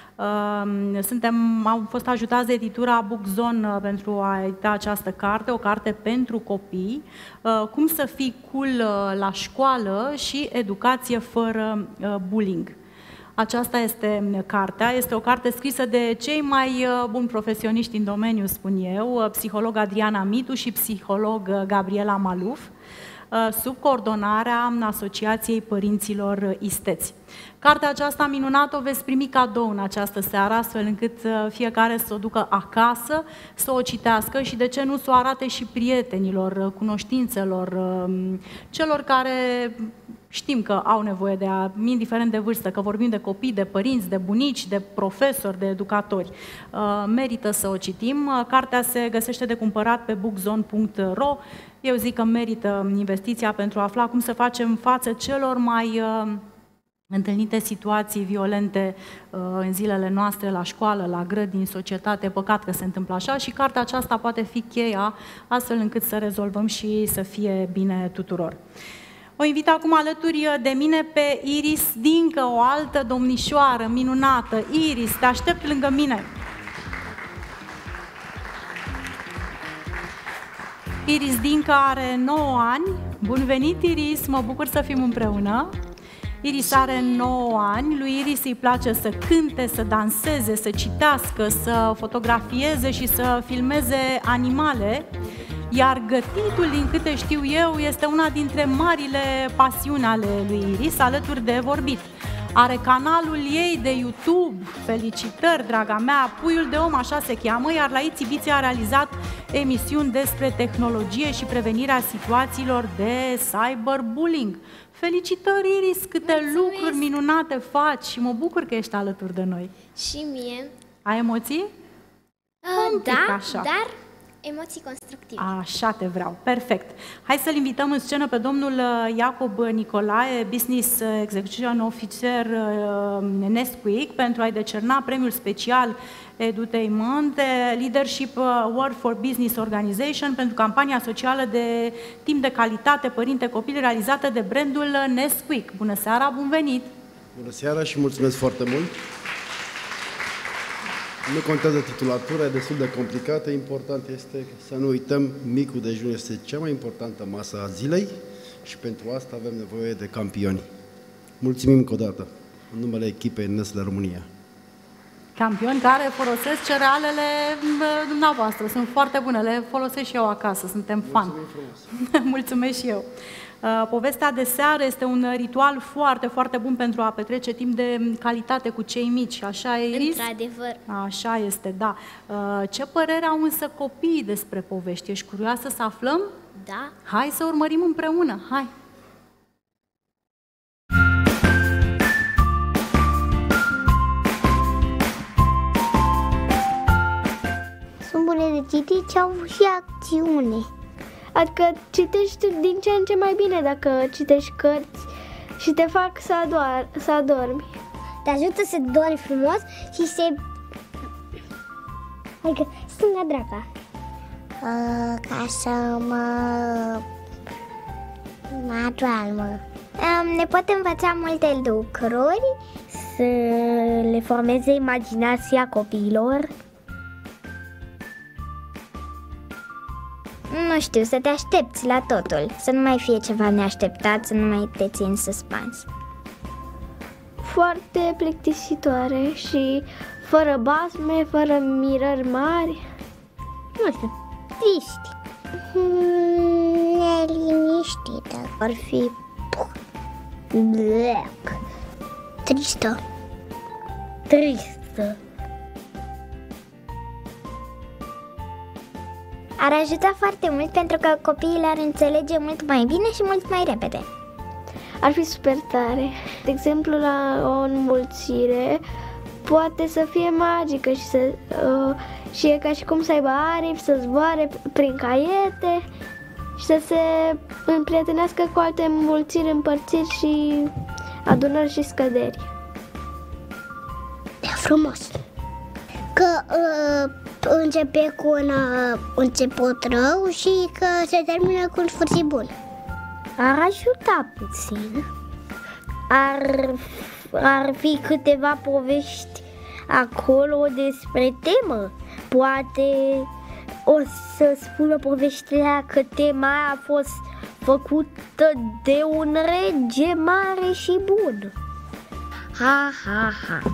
Speaker 7: Am fost ajutați de editura Bookzone pentru a edita această carte, o carte pentru copii, cum să fii cool la școală și educație fără bullying. Aceasta este cartea, este o carte scrisă de cei mai buni profesioniști în domeniu, spun eu, psiholog Adriana Mitu și psiholog Gabriela Maluf, sub coordonarea Asociației Părinților Isteți. Cartea aceasta minunată o veți primi cadou în această seară, astfel încât fiecare să o ducă acasă, să o citească și de ce nu să o arate și prietenilor, cunoștințelor, celor care știm că au nevoie de ea, indiferent de vârstă, că vorbim de copii, de părinți, de bunici, de profesori, de educatori. Merită să o citim. Cartea se găsește de cumpărat pe bookzone.ro. Eu zic că merită investiția pentru a afla cum să facem față celor mai întâlnite situații violente în zilele noastre, la școală, la grădini, în societate. Păcat că se întâmplă așa și cartea aceasta poate fi cheia, astfel încât să rezolvăm și să fie bine tuturor. O invit acum alături de mine pe Iris Dincă, o altă domnișoară minunată. Iris, te aștept lângă mine. Iris Dincă are 9 ani. Bun venit, Iris, mă bucur să fim împreună. Iris are 9 ani, lui Iris îi place să cânte, să danseze, să citească, să fotografieze și să filmeze animale. Iar gătitul, din câte știu eu, este una dintre marile pasiuni ale lui Iris, alături de vorbit. Are canalul ei de YouTube, felicitări, draga mea, Puiul de Om, așa se cheamă, iar la Itzibiții a realizat emisiuni despre tehnologie și prevenirea situațiilor de cyberbullying. Felicitări, Iris, câte lucruri minunate faci și mă bucur că ești alături de noi.
Speaker 2: Și mie.
Speaker 7: Ai emoții?
Speaker 2: Da,
Speaker 7: așa.
Speaker 2: dar emoții constructive.
Speaker 7: Așa te vreau, perfect. Hai să-l invităm în scenă pe domnul Iacob Nicolae, Business Execution Officer Nesquik, pentru a-i decerna premiul special Edutainment Leadership Award for Business Organization pentru campania socială de timp de calitate părinte-copil realizată de brandul Nesquik. Bună seara, bun venit!
Speaker 14: Bună seara și mulțumesc foarte mult! Nu contează titulatura, e destul de complicată, important este să nu uităm, micul dejun este cea mai importantă masă a zilei și pentru asta avem nevoie de campioni. Mulțumim încă o dată, în numele echipei Nestle România.
Speaker 7: Campioni care folosesc cerealele dumneavoastră, sunt foarte bune, le folosesc și eu acasă, suntem fan. Mulțumesc și eu. Povestea de seară este un ritual foarte, foarte bun pentru a petrece timp de calitate cu cei mici, așa e, Iris?
Speaker 2: Într-adevăr.
Speaker 7: Așa este, da. Ce părere au însă copiii despre povești? Ești curioasă să aflăm?
Speaker 2: Da.
Speaker 7: Hai să urmărim împreună, hai!
Speaker 2: Sunt bune de citit și au și acțiune.
Speaker 15: Adică citești din ce în ce mai bine dacă citești cărți și te fac să adormi.
Speaker 2: Te ajută să dormi frumos și să... Adică stânga dreapta. Ca să mă adoarmă. Ne pot învăța multe lucruri.
Speaker 15: Să le formeze imaginația copiilor.
Speaker 2: nu știu, să te aștepți la totul, să nu mai fie ceva neașteptat, să nu mai te ții în suspans.
Speaker 15: Foarte plictisitoare și fără basme, fără mirări mari.
Speaker 2: Nu știu, triști. Neliniștită. Ar fi black. Tristă. Ar ajuta foarte mult pentru că copiii le-ar înțelege mult mai bine și mult mai repede.
Speaker 15: Ar fi super tare. De exemplu, la o înmulțire poate să fie magică și e ca și cum să aibă aripi, să zboare prin caiete și să se împrietenească cu alte înmulțiri, împărțiri și adunări și scăderi.
Speaker 2: E frumos! Că începe cu un început rău și că se termină cu un sfârșit bun. Ar ajuta puțin. Ar fi câteva povești acolo despre temă. Poate o să spună povestea că tema aia a fost făcută de un rege mare și bun. Ha, ha, ha.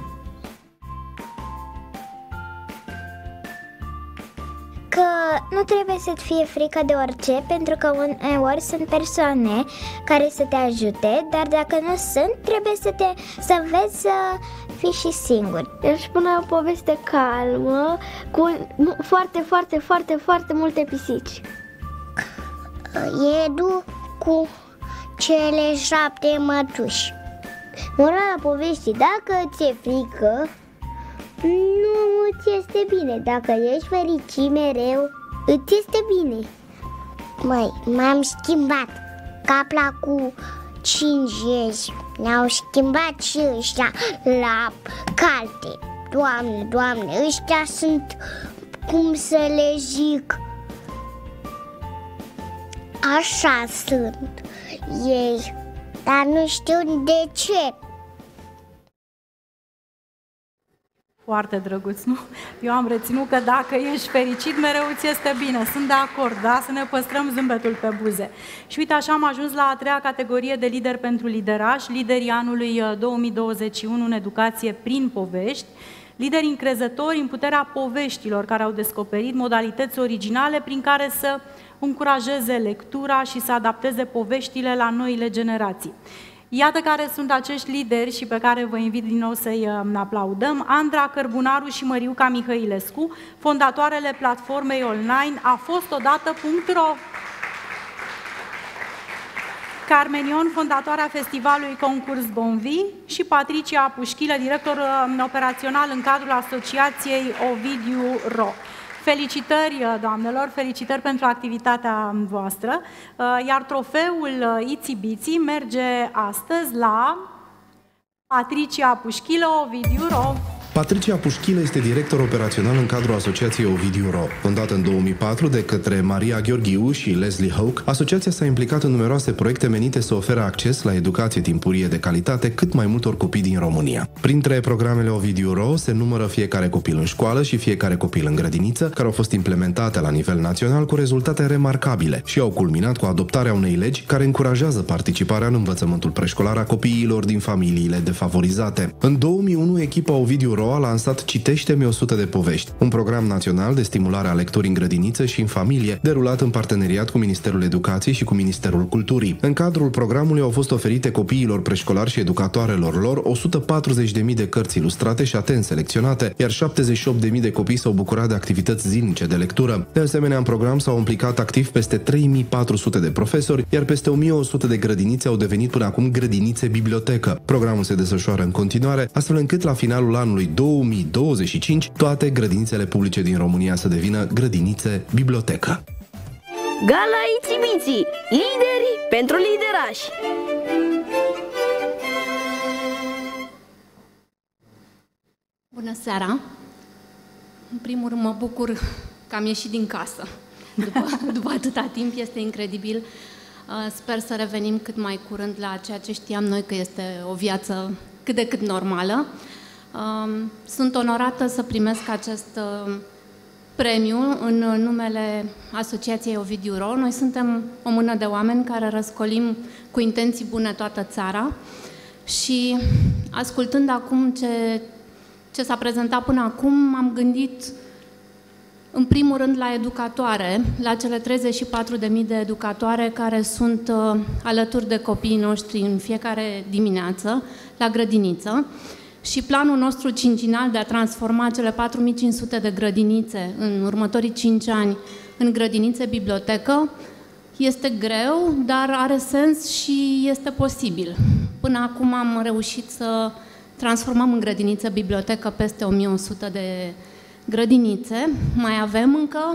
Speaker 2: Că nu trebuie să-ți fie frică de orice, pentru că uneori sunt persoane care să te ajute, dar dacă nu sunt, trebuie să vezi să fii și singur.
Speaker 15: Eu își spune o poveste calmă cu foarte multe pisici.
Speaker 2: Edu cu cele 7 mătuși. Morala poveștii, dacă ți-e frică, nu ți este bine. Dacă ești fericit mereu, îți este bine. Măi, m-am schimbat. Capla cu 5 iezi. Ne-au schimbat și ăștia la calte. Doamne, ăștia sunt, cum să le zic, așa sunt ei, dar nu știu de ce.
Speaker 7: Foarte drăguț, nu? Eu am reținut că dacă ești fericit, mereu ți este bine. Sunt de acord, da? Să ne păstrăm zâmbetul pe buze. Și uite, așa am ajuns la a treia categorie de lideri pentru lideraș, liderii anului 2021 în educație prin povești, lideri încrezători în puterea poveștilor, care au descoperit modalități originale prin care să încurajeze lectura și să adapteze poveștile la noile generații. Iată care sunt acești lideri și pe care vă invit din nou să-i aplaudăm. Andra Cărbunaru și Măriuca Mihăilescu, fondatoarele platformei online afostodată.ro. Carmen Ion, fondatoarea festivalului Concurs Bonvi, și Patricia Pușchilă, director operațional în cadrul asociației Ovidiu Ro. Felicitări, doamnelor, felicitări pentru activitatea voastră, iar trofeul Itsy Bitsy merge astăzi la Patricia Pușchilă, Ovidiu Ro.
Speaker 9: Patricia Pușchilă este director operațional în cadrul asociației Ovidiu Ro. Fondată în 2004 de către Maria Gheorghiu și Leslie Hoke, asociația s-a implicat în numeroase proiecte menite să ofere acces la educație timpurie de calitate cât mai multor copii din România. Printre programele Ovidiu Ro se numără Fiecare copil în școală și Fiecare copil în grădiniță, care au fost implementate la nivel național cu rezultate remarcabile și au culminat cu adoptarea unei legi care încurajează participarea în învățământul preșcolar a copiilor din familiile defavorizate. În 2001, echipa Ovidiu Ro a lansat Citește-mi 100 de povești, un program național de stimulare a lecturii în grădiniță și în familie, derulat în parteneriat cu Ministerul Educației și cu Ministerul Culturii. În cadrul programului au fost oferite copiilor preșcolari și educatoarelor lor 140.000 de cărți ilustrate și atent selecționate, iar 78.000 de copii s-au bucurat de activități zilnice de lectură. De asemenea, în program s-au implicat activ peste 3.400 de profesori, iar peste 1.100 de grădinițe au devenit până acum grădinițe bibliotecă. Programul se desfășoară în continuare, astfel încât la finalul anului 2025 toate grădinițele publice din România să devină grădinițe bibliotecă.
Speaker 3: Gala Itsy Bitsy, lideri pentru liderași.
Speaker 16: Bună seara! În primul rând mă bucur că am ieșit din casă. După atâta timp este incredibil. Sper să revenim cât mai curând la ceea ce știam noi că este o viață cât de cât normală. Sunt onorată să primesc acest premiu în numele Asociației Ovidiu Ro. Noi suntem o mână de oameni care răscolim cu intenții bune toată țara și ascultând acum ce s-a prezentat până acum, m-am gândit în primul rând la educatoare, la cele 34.000 de educatoare care sunt alături de copiii noștri în fiecare dimineață, la grădiniță. Și planul nostru cincinal de a transforma cele 4.500 de grădinițe în următorii 5 ani în grădinițe-bibliotecă este greu, dar are sens și este posibil. Până acum am reușit să transformăm în grădiniță-bibliotecă peste 1.100 de grădinițe, mai avem încă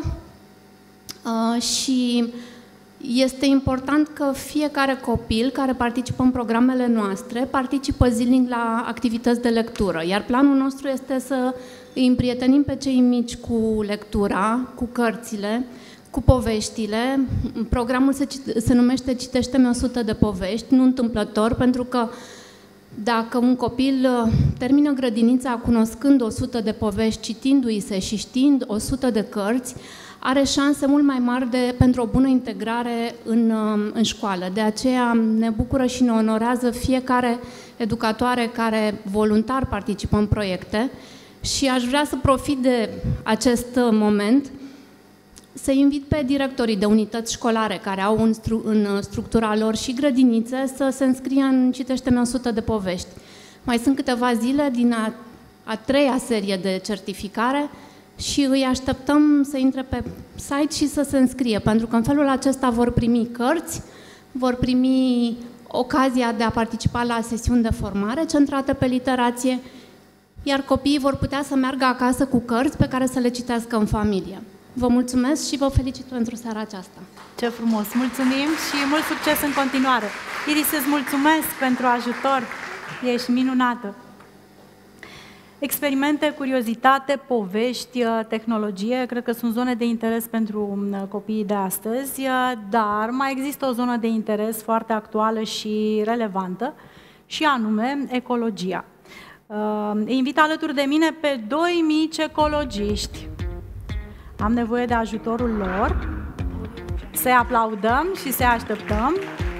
Speaker 16: și este important că fiecare copil care participă în programele noastre participă zilnic la activități de lectură, iar planul nostru este să îi împrietenim pe cei mici cu lectura, cu cărțile, cu poveștile. Programul se numește Citește-mi 100 de povești, nu întâmplător, pentru că dacă un copil termină grădinița cunoscând 100 de povești, citindu-i se și știind 100 de cărți, are șanse mult mai mari pentru o bună integrare în școală. De aceea ne bucură și ne onorează fiecare educatoare care voluntar participă în proiecte și aș vrea să profit de acest moment să invit pe directorii de unități școlare care au în structura lor și grădinițe să se înscrie în Citește-mi 100 de povești. Mai sunt câteva zile din a treia serie de certificare și îi așteptăm să intre pe site și să se înscrie, pentru că în felul acesta vor primi cărți, vor primi ocazia de a participa la sesiuni de formare centrate pe literație, iar copiii vor putea să meargă acasă cu cărți pe care să le citească în familie. Vă mulțumesc și vă felicit pentru seara aceasta.
Speaker 7: Ce frumos! Mulțumim și mult succes în continuare! Iris, îți mulțumesc pentru ajutor! Ești minunată! Experimente, curiozitate, povești, tehnologie, cred că sunt zone de interes pentru copiii de astăzi, dar mai există o zonă de interes foarte actuală și relevantă, și anume ecologia. Invit alături de mine pe 2 mici ecologiști. Am nevoie de ajutorul lor. Să-i aplaudăm și să-i așteptăm.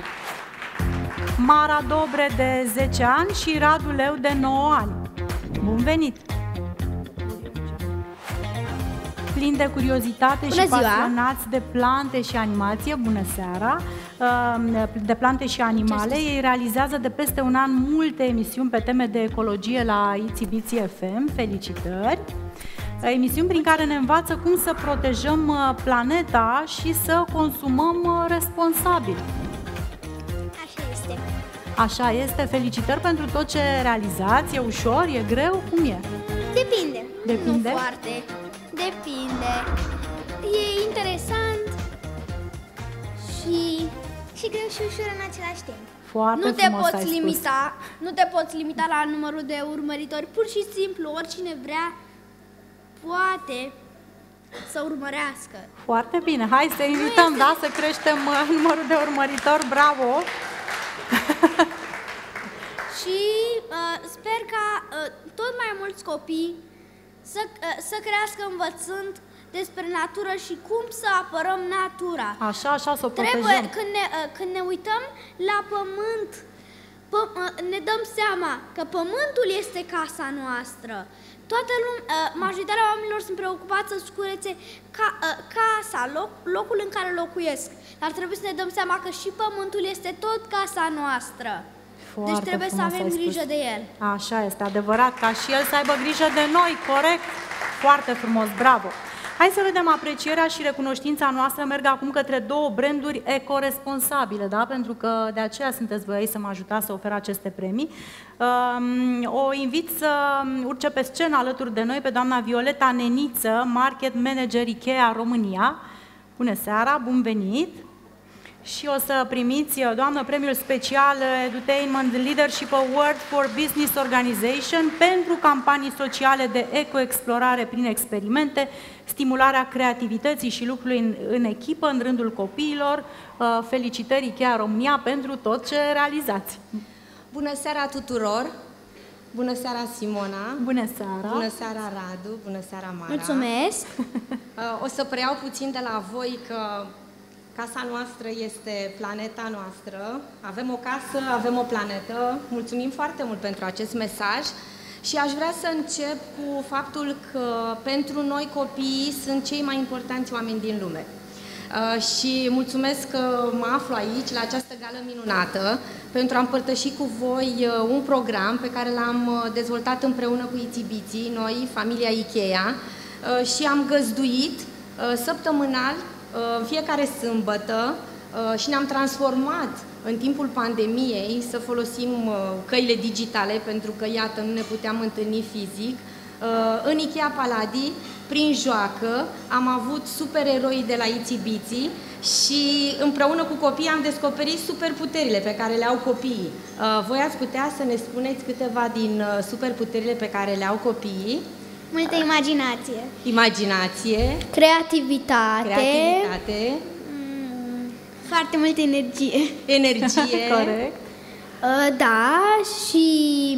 Speaker 7: Mara Dobre de 10 ani și Radu Leu de 9 ani. Bun venit! Plin de curiozitate și pasionați de plante și animație, bună seara! De plante și animale, ei realizează de peste un an multe emisiuni pe teme de ecologie la Itsy Bitsy FM, felicitări! Emisiuni prin care ne învață cum să protejăm planeta și să consumăm responsabil.
Speaker 2: Așa este.
Speaker 7: Așa este, felicitări pentru tot ce realizați, e ușor, e greu, cum e?
Speaker 2: Depinde.
Speaker 7: Depinde?
Speaker 2: Nu foarte, depinde. E interesant și greu și ușor în același timp.
Speaker 7: Foarte
Speaker 2: nu te
Speaker 7: frumos
Speaker 2: poți
Speaker 7: ai spus.
Speaker 2: Nu te poți limita la numărul de urmăritori, pur și simplu oricine vrea poate să urmărească.
Speaker 7: Foarte bine, hai să invităm, da, să creștem numărul de urmăritori, bravo!
Speaker 2: Și sper ca tot mai mulți copii să crească învățând despre natură și cum să apărăm natura.
Speaker 7: Așa, să o protejăm.
Speaker 2: Când ne uităm la pământ, ne dăm seama că pământul este casa noastră. Majoritatea oamenilor sunt preocupați să-și curețe casa, locul în care locuiesc. Dar trebuie să ne dăm seama că și pământul este tot casa noastră.
Speaker 7: Foarte
Speaker 2: deci trebuie să avem grijă de el.
Speaker 7: Așa este, adevărat, ca și el să aibă grijă de noi, corect? Foarte frumos, bravo! Hai să vedem, aprecierea și recunoștința noastră merg acum către 2 branduri ecoresponsabile, da? Pentru că de aceea sunteți voi să mă ajutați să ofer aceste premii. O invit să urce pe scenă alături de noi pe doamna Violeta Neniță, Market Manager IKEA România. Bună seara, bun venit! Și o să primiți, doamnă, premiul special Edutainment Leadership Award for Business Organization pentru campanii sociale de ecoexplorare prin experimente, stimularea creativității și lucrului în echipă în rândul copiilor. Felicitări IKEA România pentru tot ce realizați!
Speaker 17: Bună seara tuturor! Bună seara Simona!
Speaker 7: Bună seara!
Speaker 17: Bună seara Radu! Bună seara Mara!
Speaker 2: Mulțumesc!
Speaker 17: O să preiau puțin de la voi că casa noastră este planeta noastră. Avem o casă, avem o planetă. Mulțumim foarte mult pentru acest mesaj. Și aș vrea să încep cu faptul că pentru noi copiii sunt cei mai importanți oameni din lume. Și mulțumesc că mă aflu aici, la această gală minunată, pentru a împărtăși cu voi un program pe care l-am dezvoltat împreună cu Itsy-Bitsy, noi, familia Ikea, și am găzduit săptămânal, fiecare sâmbătă, și ne-am transformat în timpul pandemiei să folosim căile digitale, pentru că, iată, nu ne puteam întâlni fizic. În Ikea Paladi, prin joacă, am avut supereroi de la Itsy-Bitsy și împreună cu copiii am descoperit superputerile pe care le au copiii. Voi ați putea să ne spuneți câteva din superputerile pe care le au copiii?
Speaker 2: Multă imaginație.
Speaker 17: Imaginație.
Speaker 2: Creativitate. Foarte multă energie.
Speaker 17: Energie.
Speaker 7: Corect.
Speaker 2: Da, și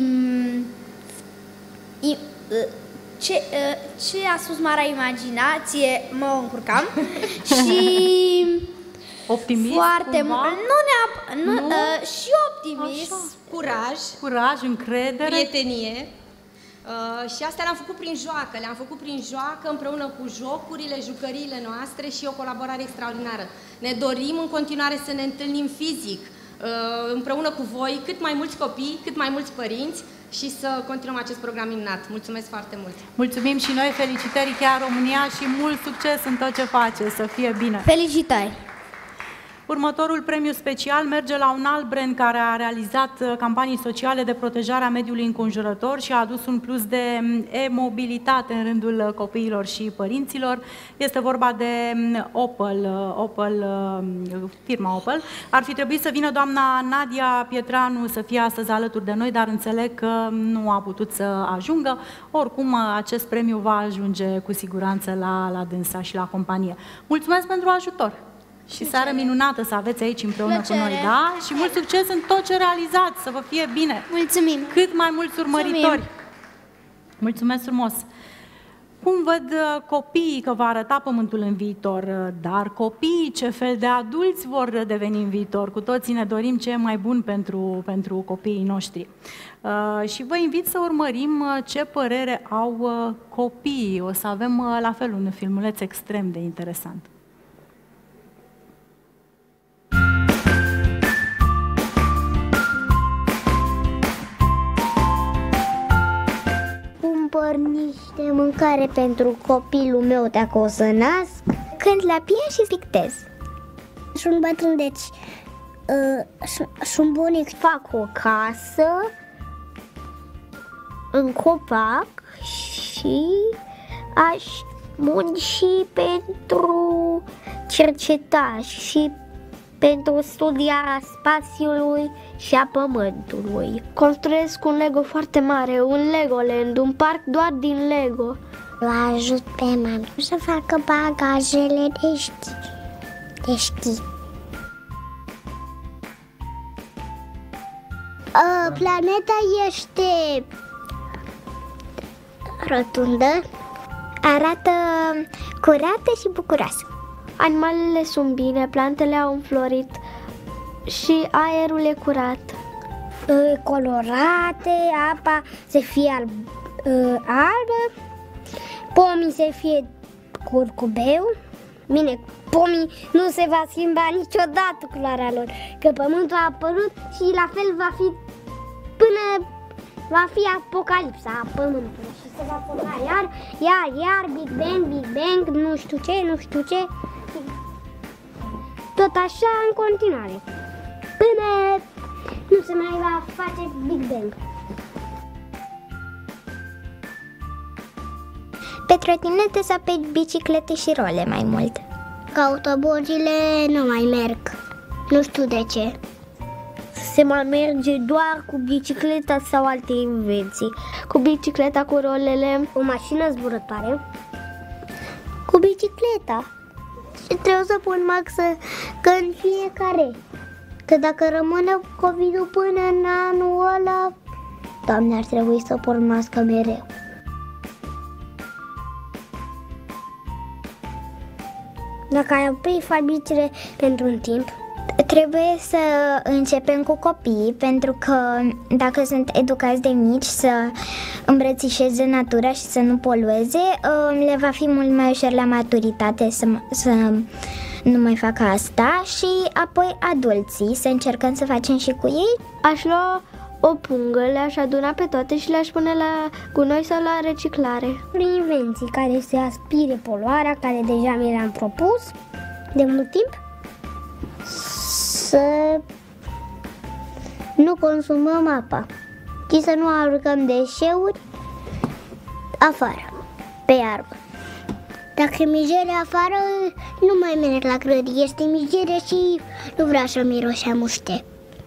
Speaker 2: ce a spus Mara, imaginație, mă încurcam. Și
Speaker 7: optimism,
Speaker 2: foarte mult. Și optimism.
Speaker 17: Așa. Curaj.
Speaker 7: Curaj, încredere.
Speaker 17: Prietenie. Și astea le-am făcut prin joacă. Le-am făcut prin joacă împreună cu jocurile, jucăriile noastre și o colaborare extraordinară. Ne dorim în continuare să ne întâlnim fizic, împreună cu voi, cât mai mulți copii, cât mai mulți părinți, și să continuăm acest program minunat. Mulțumesc foarte mult!
Speaker 7: Mulțumim și noi, felicitări Ikea România și mult succes în tot ce face, să fie bine!
Speaker 2: Felicitări!
Speaker 7: Următorul premiu special merge la un alt brand care a realizat campanii sociale de protejare a mediului înconjurător și a adus un plus de e-mobilitate în rândul copiilor și părinților. Este vorba de Opel, firma Opel. Ar fi trebuit să vină doamna Nadia Pietranu să fie astăzi alături de noi, dar înțeleg că nu a putut să ajungă. Oricum, acest premiu va ajunge cu siguranță la dânsa și la companie. Mulțumesc pentru ajutor! Și seară minunată să aveți aici împreună cu noi, da? Și mult succes în tot ce realizați, să vă fie bine!
Speaker 2: Mulțumim!
Speaker 7: Cât mai mulți urmăritori! Mulțumesc frumos! Cum văd copiii că va arăta pământul în viitor, dar copiii ce fel de adulți vor deveni în viitor? Cu toții ne dorim ce e mai bun pentru copiii noștri. Și vă invit să urmărim ce părere au copiii. O să avem la fel un filmuleț extrem de interesant.
Speaker 15: Cumpăr niște mâncare pentru copilul meu dacă o să nasc. Cânt la pian și pictez. Sunt bătrân, deci sunt bunic, fac o casă în copac și aș munci pentru cercetare și pentru studiarea spațiului și a pământului. Construiesc un Lego foarte mare, un Legoland, un parc doar din Lego. L ajut pe mami să facă bagajele de schi. Planeta este rotundă, arată curată și bucuroasă. Animalele sunt bine, plantele au înflorit și aerul e curat. Colorate, apa să fie albă, pomii să fie curcubeu. Bine, pomii nu se va schimba niciodată culoarea lor, că pământul a apărut și la fel va fi până va fi apocalipsa a pământului și se va forma iar, Big Bang, nu știu ce. Tot așa în continuare, până nu se mai va face Big Bang. Pe trotinete sau pe biciclete și role mai mult. Că autoburile nu mai merg, nu știu de ce. Se mai merge doar cu bicicleta sau alte invenții. Cu bicicleta, cu rolele, o mașină zburătoare. Cu bicicleta. Și trebuie să pun maxă că în fiecare. Că dacă rămâne COVID-ul până în anul ăla, Doamne, ar trebui să pun mască mereu.
Speaker 2: Dacă ai opri fabricile pentru un timp, trebuie să începem cu copiii, pentru că dacă sunt educați de mici să îmbrățișeze natura și să nu polueze, le va fi mult mai ușor la maturitate să nu mai facă asta. Și apoi adulții, să încercăm să facem și cu ei.
Speaker 15: Aș lua o pungă, le-aș aduna pe toate și le-aș pune la gunoi sau la reciclare.
Speaker 2: Prin invenții care să aspire poluarea, care deja mi le-am propus de mult timp. Să nu consumăm apa, ci să nu aruncăm deșeuri afară, pe iarbă. Dacă migere afară, nu mai merg la grădini, este migere și nu vreau să miros a muște.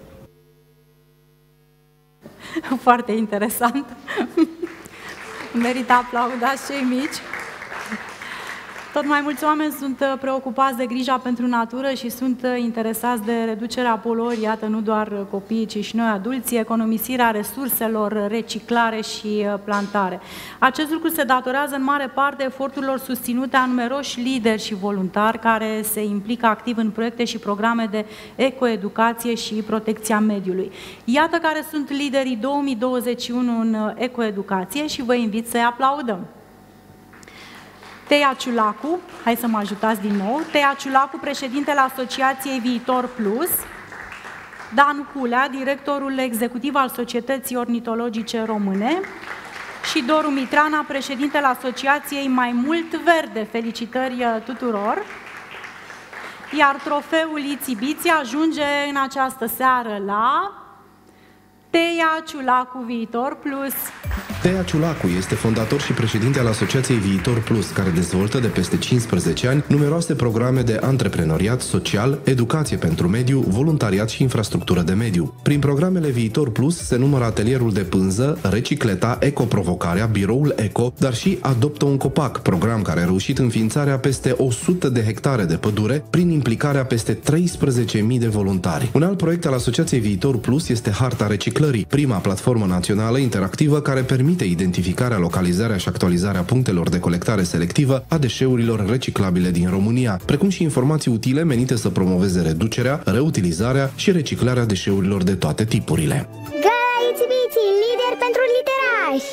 Speaker 7: Foarte interesant. Merită aplaudați cei mici. Tot mai mulți oameni sunt preocupați de grija pentru natură și sunt interesați de reducerea poluării, iată, nu doar copiii, ci și noi adulții, economisirea resurselor, reciclare și plantare. Acest lucru se datorează în mare parte eforturilor susținute a numeroși lideri și voluntari care se implică activ în proiecte și programe de ecoeducație și protecția mediului. Iată care sunt liderii 2021 în ecoeducație și vă invit să-i aplaudăm. Teia Ciulacu, hai să mă ajutați din nou, Teia Ciulacu, președintele Asociației Viitor Plus, Dan Hulea, directorul executiv al Societății Ornitologice Române și Doru Mitrana, președintele Asociației Mai Mult Verde. Felicitări tuturor! Iar trofeul Iți Biți ajunge în această seară la Teia Ciulacu Viitor Plus.
Speaker 9: Teia Ciulacu este fondator și președinte al Asociației Viitor Plus, care dezvoltă de peste 15 ani numeroase programe de antreprenoriat social, educație pentru mediu, voluntariat și infrastructură de mediu. Prin programele Viitor Plus se numără atelierul de pânză, Recicleta, Ecoprovocarea, Biroul Eco, dar și Adoptă un copac, program care a reușit înființarea peste 100 de hectare de pădure prin implicarea peste 13.000 de voluntari. Un alt proiect al Asociației Viitor Plus este Harta Reciclării, prima platformă națională interactivă care permite identificarea, localizarea și actualizarea punctelor de colectare selectivă a deșeurilor reciclabile din România, precum și informații utile menite să promoveze reducerea, reutilizarea și reciclarea deșeurilor de toate tipurile.
Speaker 2: Gaiți biții, lider pentru liderași!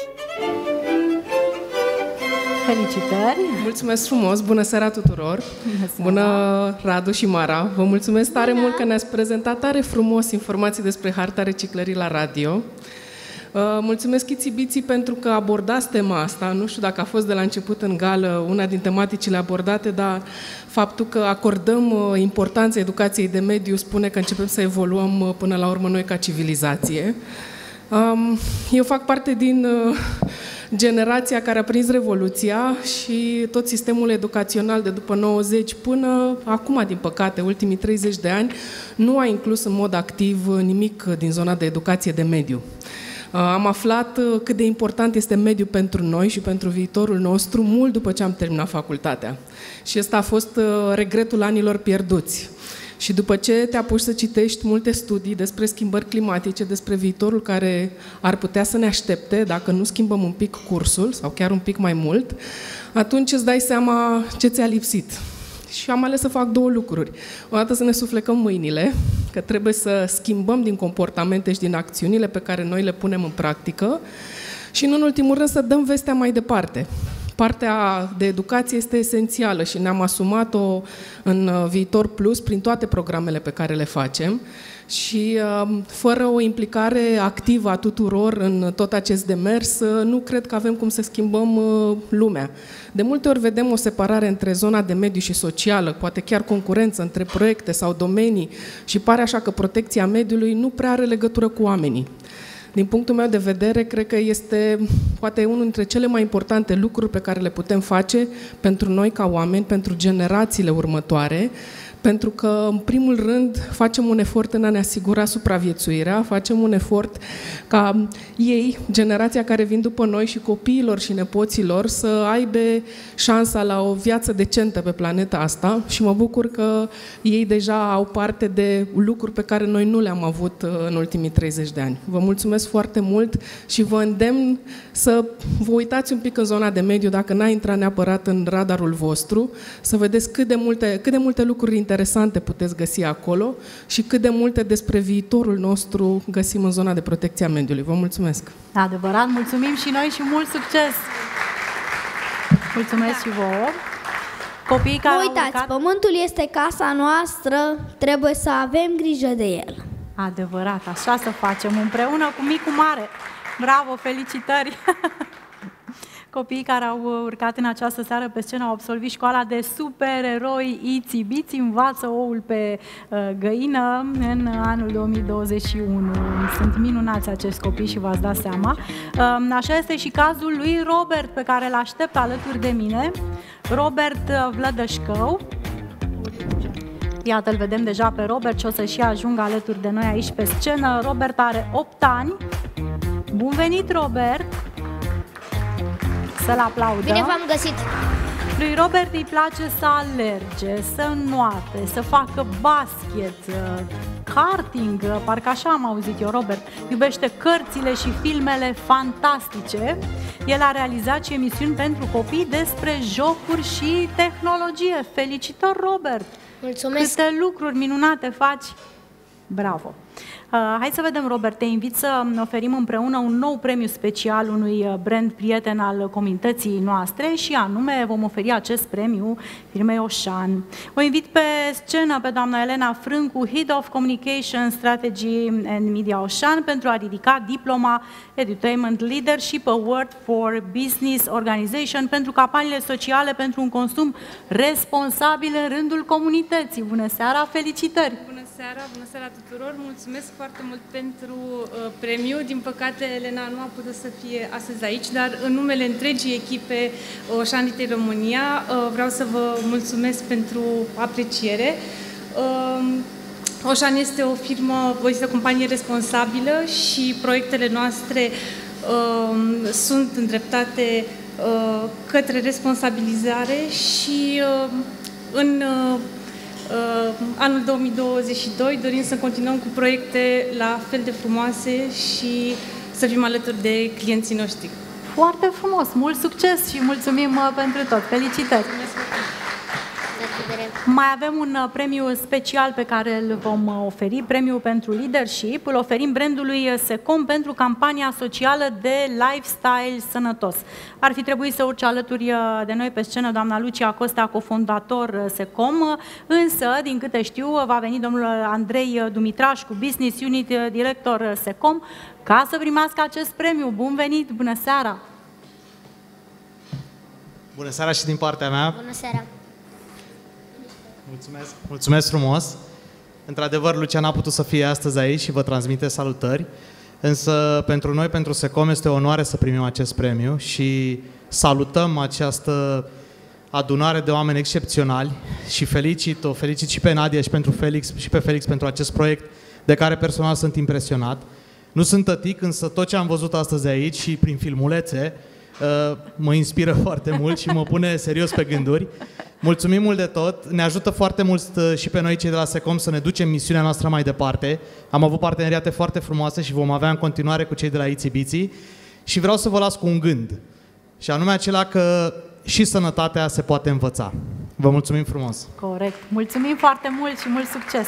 Speaker 7: Felicitări!
Speaker 18: Mulțumesc frumos! Bună seara tuturor! Bună Radu și Mara! Vă mulțumesc tare mult că ne-ați prezentat tare frumos informații despre Harta Reciclării la radio. Mulțumesc Iți Biții pentru că abordați tema asta. Nu știu dacă a fost de la început în gală una din tematicile abordate, dar faptul că acordăm importanța educației de mediu spune că începem să evoluăm până la urmă noi ca civilizație. Eu fac parte din generația care a prins Revoluția și tot sistemul educațional de după 90 până acum, din păcate, ultimii 30 de ani, nu a inclus în mod activ nimic din zona de educație de mediu. Am aflat cât de important este mediul pentru noi și pentru viitorul nostru mult după ce am terminat facultatea. Și ăsta a fost regretul anilor pierduți. Și după ce te apuci să citești multe studii despre schimbări climatice, despre viitorul care ar putea să ne aștepte dacă nu schimbăm un pic cursul sau chiar un pic mai mult, atunci îți dai seama ce ți-a lipsit. Și am ales să fac două lucruri. O dată să ne suflecăm mâinile, că trebuie să schimbăm din comportamente și din acțiunile pe care noi le punem în practică și, în ultimul rând, să dăm vestea mai departe. Partea de educație este esențială și ne-am asumat-o în Viitor Plus prin toate programele pe care le facem și fără o implicare activă a tuturor în tot acest demers, nu cred că avem cum să schimbăm lumea. De multe ori vedem o separare între zona de mediu și socială, poate chiar concurență între proiecte sau domenii și pare așa că protecția mediului nu prea are legătură cu oamenii. Din punctul meu de vedere, cred că este poate unul dintre cele mai importante lucruri pe care le putem face pentru noi ca oameni, pentru generațiile următoare, pentru că, în primul rând, facem un efort în a ne asigura supraviețuirea, facem un efort ca ei, generația care vin după noi și copiilor și nepoților, să aibă șansa la o viață decentă pe planeta asta și mă bucur că ei deja au parte de lucruri pe care noi nu le-am avut în ultimii 30 de ani. Vă mulțumesc foarte mult și vă îndemn să vă uitați un pic în zona de mediu, dacă n-a intrat neapărat în radarul vostru, să vedeți cât de multe lucruri interesante puteți găsi acolo și cât de multe despre viitorul nostru găsim în zona de protecție a mediului. Vă mulțumesc!
Speaker 7: Adevărat, mulțumim și noi și mult succes! Mulțumesc și vouă! Copiii care
Speaker 15: nu uitați, pământul este casa noastră, trebuie să avem grijă de el.
Speaker 7: Adevărat, așa să facem, împreună cu micul mare. Bravo, felicitări! Copiii care au urcat în această seară pe scenă au absolvit școala de supereroi Itsy Bitsy, învață oul pe găină în anul 2021. Sunt minunați acești copii și v-ați dat seama. Așa este și cazul lui Robert, pe care îl aștept alături de mine. Robert Vlădășcău. Iată, îl vedem deja pe Robert și o să și ajungă alături de noi aici pe scenă. Robert are 8 ani. Bun venit, Robert! Să-l aplaudăm.
Speaker 15: Bine v-am găsit!
Speaker 7: Lui Robert îi place să alerge, să înnoate, să facă basket, karting, parcă așa am auzit eu, Robert. Iubește cărțile și filmele fantastice. El a realizat și emisiuni pentru copii despre jocuri și tehnologie. Felicitări, Robert!
Speaker 15: Mulțumesc!
Speaker 7: Câte lucruri minunate faci! Bravo! Hai să vedem, Robert, te invit să oferim împreună un nou premiu special unui brand prieten al comunității noastre și anume vom oferi acest premiu firmei Oșan. O invit pe scenă pe doamna Elena Frâncu, Head of Communication Strategy and Media Oșan, pentru a ridica diploma Edutainment Leadership Award for Business Organization pentru campaniile sociale pentru un consum responsabil în rândul comunității. Bună seara, felicitări!
Speaker 19: Bună seara tuturor! Mulțumesc foarte mult pentru premiu. Din păcate, Elena nu a putut să fie astăzi aici, dar în numele întregii echipe Oșan Retail România vreau să vă mulțumesc pentru apreciere. Oșan este o firmă, este o companie responsabilă și proiectele noastre sunt îndreptate către responsabilizare și în anul 2022 dorim să continuăm cu proiecte la fel de frumoase și să fim alături de clienții noștri.
Speaker 7: Foarte frumos! Mult succes și mulțumim pentru tot! Felicitări! Mai avem un premiu special pe care îl vom oferi, premiul pentru leadership. Îl oferim brandului Secom pentru campania socială de lifestyle sănătos. Ar fi trebuit să urce alături de noi pe scenă doamna Lucia Costa, cofondator Secom, însă, din câte știu, va veni domnul Andrei Dumitrașcu, Business Unit Director Secom, ca să primească acest premiu. Bun venit! Bună seara!
Speaker 20: Bună seara și din partea mea!
Speaker 15: Bună seara!
Speaker 20: Mulțumesc frumos! Într-adevăr, Lucia n-a putut să fie astăzi aici și vă transmite salutări, însă pentru noi, pentru Secom, este o onoare să primim acest premiu și salutăm această adunare de oameni excepționali și o felicit și pe Nadia și pe Felix pentru acest proiect de care personal sunt impresionat. Nu sunt tătic, însă tot ce am văzut astăzi aici și prin filmulețe mă inspiră foarte mult și mă pune serios pe gânduri. Mulțumim mult de tot, ne ajută foarte mult și pe noi cei de la Secom să ne ducem misiunea noastră mai departe. Am avut parteneriate foarte frumoase și vom avea în continuare cu cei de la Itsy Bitsy și vreau să vă las cu un gând, și anume acela că și sănătatea se poate învăța. Vă mulțumim frumos!
Speaker 7: Corect! Mulțumim foarte mult și mult succes!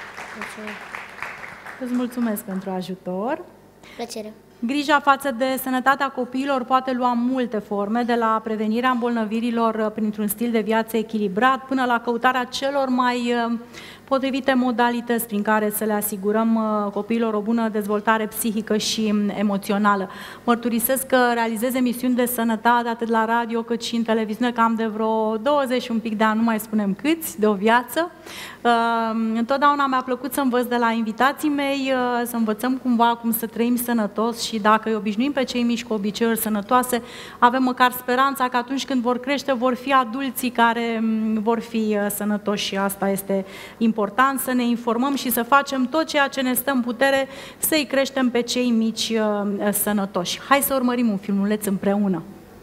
Speaker 7: Îți mulțumesc pentru ajutor!
Speaker 15: Plăcere!
Speaker 7: Grija față de sănătatea copiilor poate lua multe forme, de la prevenirea îmbolnăvirilor printr-un stil de viață echilibrat, până la căutarea celor mai potrivite modalități prin care să le asigurăm copiilor o bună dezvoltare psihică și emoțională. Mărturisesc că realizez emisiuni de sănătate atât la radio cât și în televiziune, cam de vreo 20 un pic de ani, nu mai spunem câți, de o viață. Întotdeauna mi-a plăcut să învăț de la invitații mei, să învățăm cumva cum să trăim sănătos și și dacă îi obișnuim pe cei mici cu obiceiuri sănătoase, avem măcar speranța că atunci când vor crește, vor fi adulții care vor fi sănătoși și asta este important, să ne informăm și să facem tot ceea ce ne stă în putere să-i creștem pe cei mici sănătoși. Hai să urmărim un filmuleț împreună.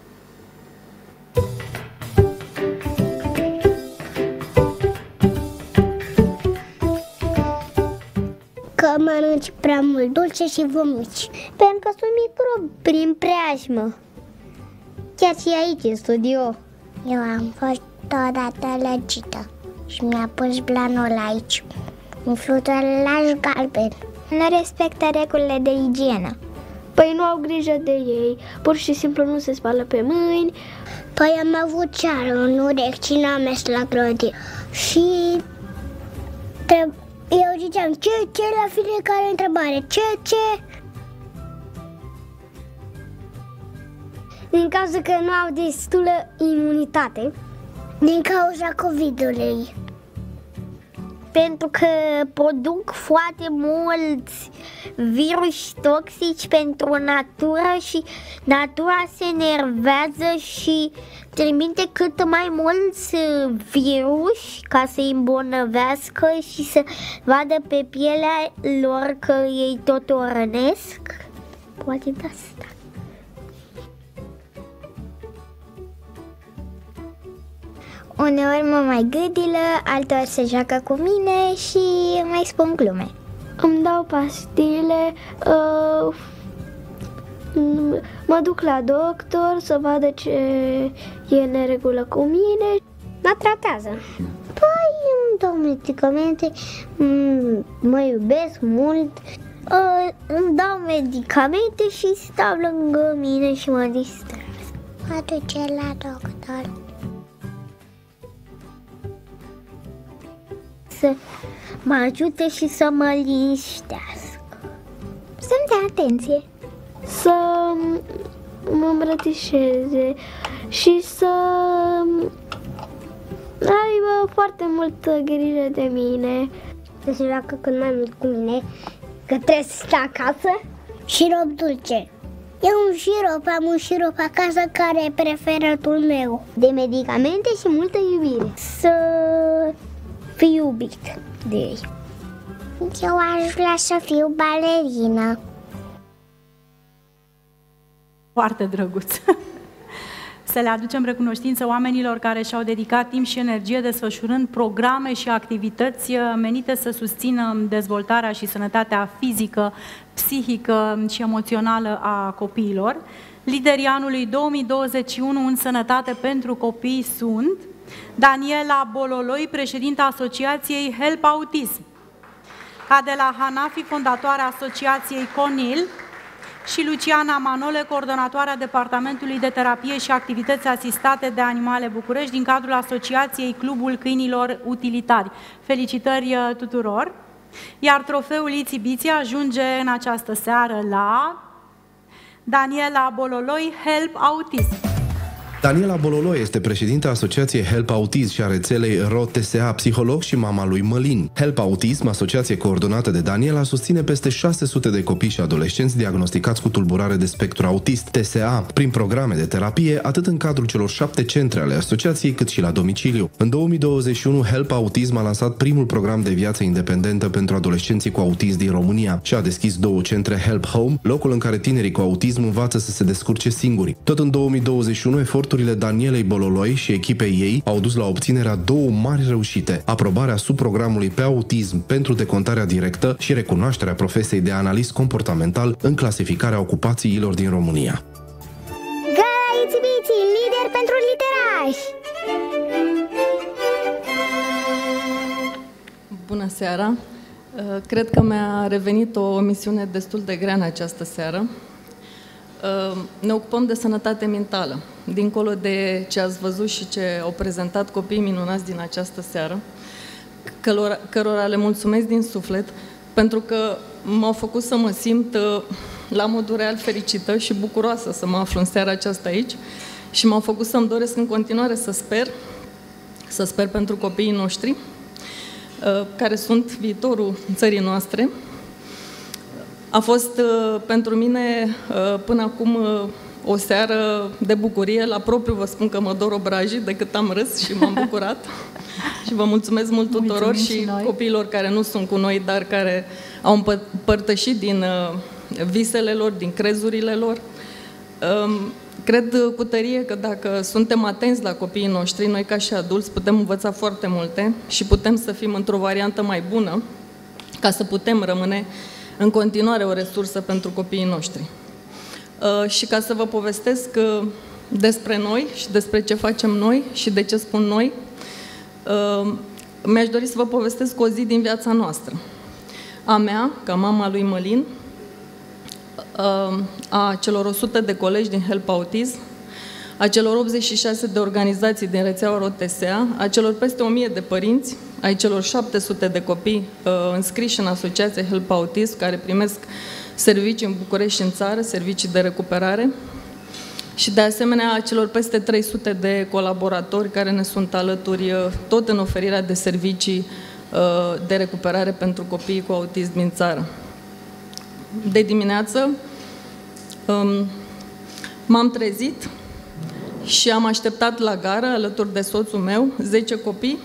Speaker 2: Că mănânci prea mult dulce și vomici. Pentru că sunt microbi prin preajmă. Chiar și aici, în studio. Eu am fost odată alergită și mi-a pus blanul aici, un fluturaj galben. Nu respectă regulile de igienă. Păi nu au grijă de ei, pur și simplu nu se spală pe mâini. Păi am avut ceară în urechi și n-am mers la grădină. Și eu ziceam, ce la fiecare întrebare, ce? Din cauza că nu au destulă imunitate, din cauza COVID-ului. Pentru că produc foarte mulți virus toxici pentru natură și natura se enervează și trimite cât mai mulți virus ca să îi îmbolnăvească și să vadă pe pielea lor că ei tot o rănesc. Poate de asta. Uneori mă mai gâdilă, alteori se joacă cu mine și mai spun glume. Îmi dau pastile, mă duc la doctor să vadă ce e neregulă cu mine. Mă tratează. Păi îmi dau medicamente, mă iubesc mult, îmi dau medicamente și stau lângă mine și mă distrez. Mă duce la doctor. Să mă ajute și să mă liniștească. Să-mi dea atenție. Să mă îmbrățișeze și să aibă foarte multă grijă de mine. Să se joacă cât mai mult cu mine, că trebuie să stea acasă. Șirop dulce. Am un șirop acasă care e preferatul meu. De medicamente și multă iubire. Să fi iubit de ei. Eu aș vrea să fiu balerină.
Speaker 7: Foarte drăguț. Să le aducem recunoștință oamenilor care și-au dedicat timp și energie desfășurând programe și activități menite să susțină dezvoltarea și sănătatea fizică, psihică și emoțională a copiilor. Liderii anului 2021 în sănătate pentru copii sunt Daniela Bololoi, președinta Asociației Help Autism, Adela Hanafi, fondatoarea Asociației CONIL, și Luciana Manole, coordonatoarea Departamentului de Terapie și Activități Asistate de Animale București din cadrul Asociației Clubul Câinilor Utilitari. Felicitări tuturor! Iar trofeul Iți Biți ajunge în această seară la Daniela Bololoi, Help Autism.
Speaker 9: Daniela Bololoi este președinta Asociației Help Autism și a rețelei RO-TSA, psiholog și mama lui Mălin. Help Autism, asociație coordonată de Daniela, susține peste 600 de copii și adolescenți diagnosticați cu tulburare de spectru autist, TSA, prin programe de terapie, atât în cadrul celor 7 centre ale asociației, cât și la domiciliu. În 2021, Help Autism a lansat primul program de viață independentă pentru adolescenții cu autism din România și a deschis 2 centre Help Home, locul în care tinerii cu autism învață să se descurce singuri. Tot în 2021, eforturile Danielei Bololoi și echipei ei au dus la obținerea 2 mari reușite: aprobarea subprogramului pe autism pentru decontarea directă și recunoașterea profesiei de analist comportamental în clasificarea ocupațiilor din România.
Speaker 2: Gala Iți Biți, lider pentru liderași!
Speaker 21: Bună seara! Cred că mi-a revenit o misiune destul de grea în această seară. Ne ocupăm de sănătate mentală, dincolo de ce ați văzut și ce au prezentat copiii minunați din această seară, cărora le mulțumesc din suflet, pentru că m-au făcut să mă simt la modul real fericită și bucuroasă să mă aflu în seara aceasta aici și m-au făcut să-mi doresc în continuare să sper pentru copiii noștri, care sunt viitorul țării noastre. A fost pentru mine până acum o seară de bucurie. La propriu vă spun că mă dor obrajii de cât am râs și m-am bucurat. Și vă mulțumesc mult tuturor și copiilor care nu sunt cu noi, dar care au împărtășit din visele lor, din crezurile lor. Cred cu tărie că dacă suntem atenți la copiii noștri, noi ca și adulți putem învăța foarte multe și putem să fim într-o variantă mai bună ca să putem rămâne în continuare o resursă pentru copiii noștri. Și ca să vă povestesc despre noi și despre ce facem noi și de ce spun noi, mi-aș dori să vă povestesc o zi din viața noastră. A mea, ca mama lui Mălin, a celor 100 de colegi din Help Autism, a celor 86 de organizații din rețeaua ROTSA, a celor peste 1000 de părinți, ai celor 700 de copii înscriși în asociația Help Autism, care primesc servicii în București și în țară, servicii de recuperare, și de asemenea a celor peste 300 de colaboratori care ne sunt alături tot în oferirea de servicii de recuperare pentru copiii cu autism din țară. De dimineață m-am trezit și am așteptat la gară, alături de soțul meu, 10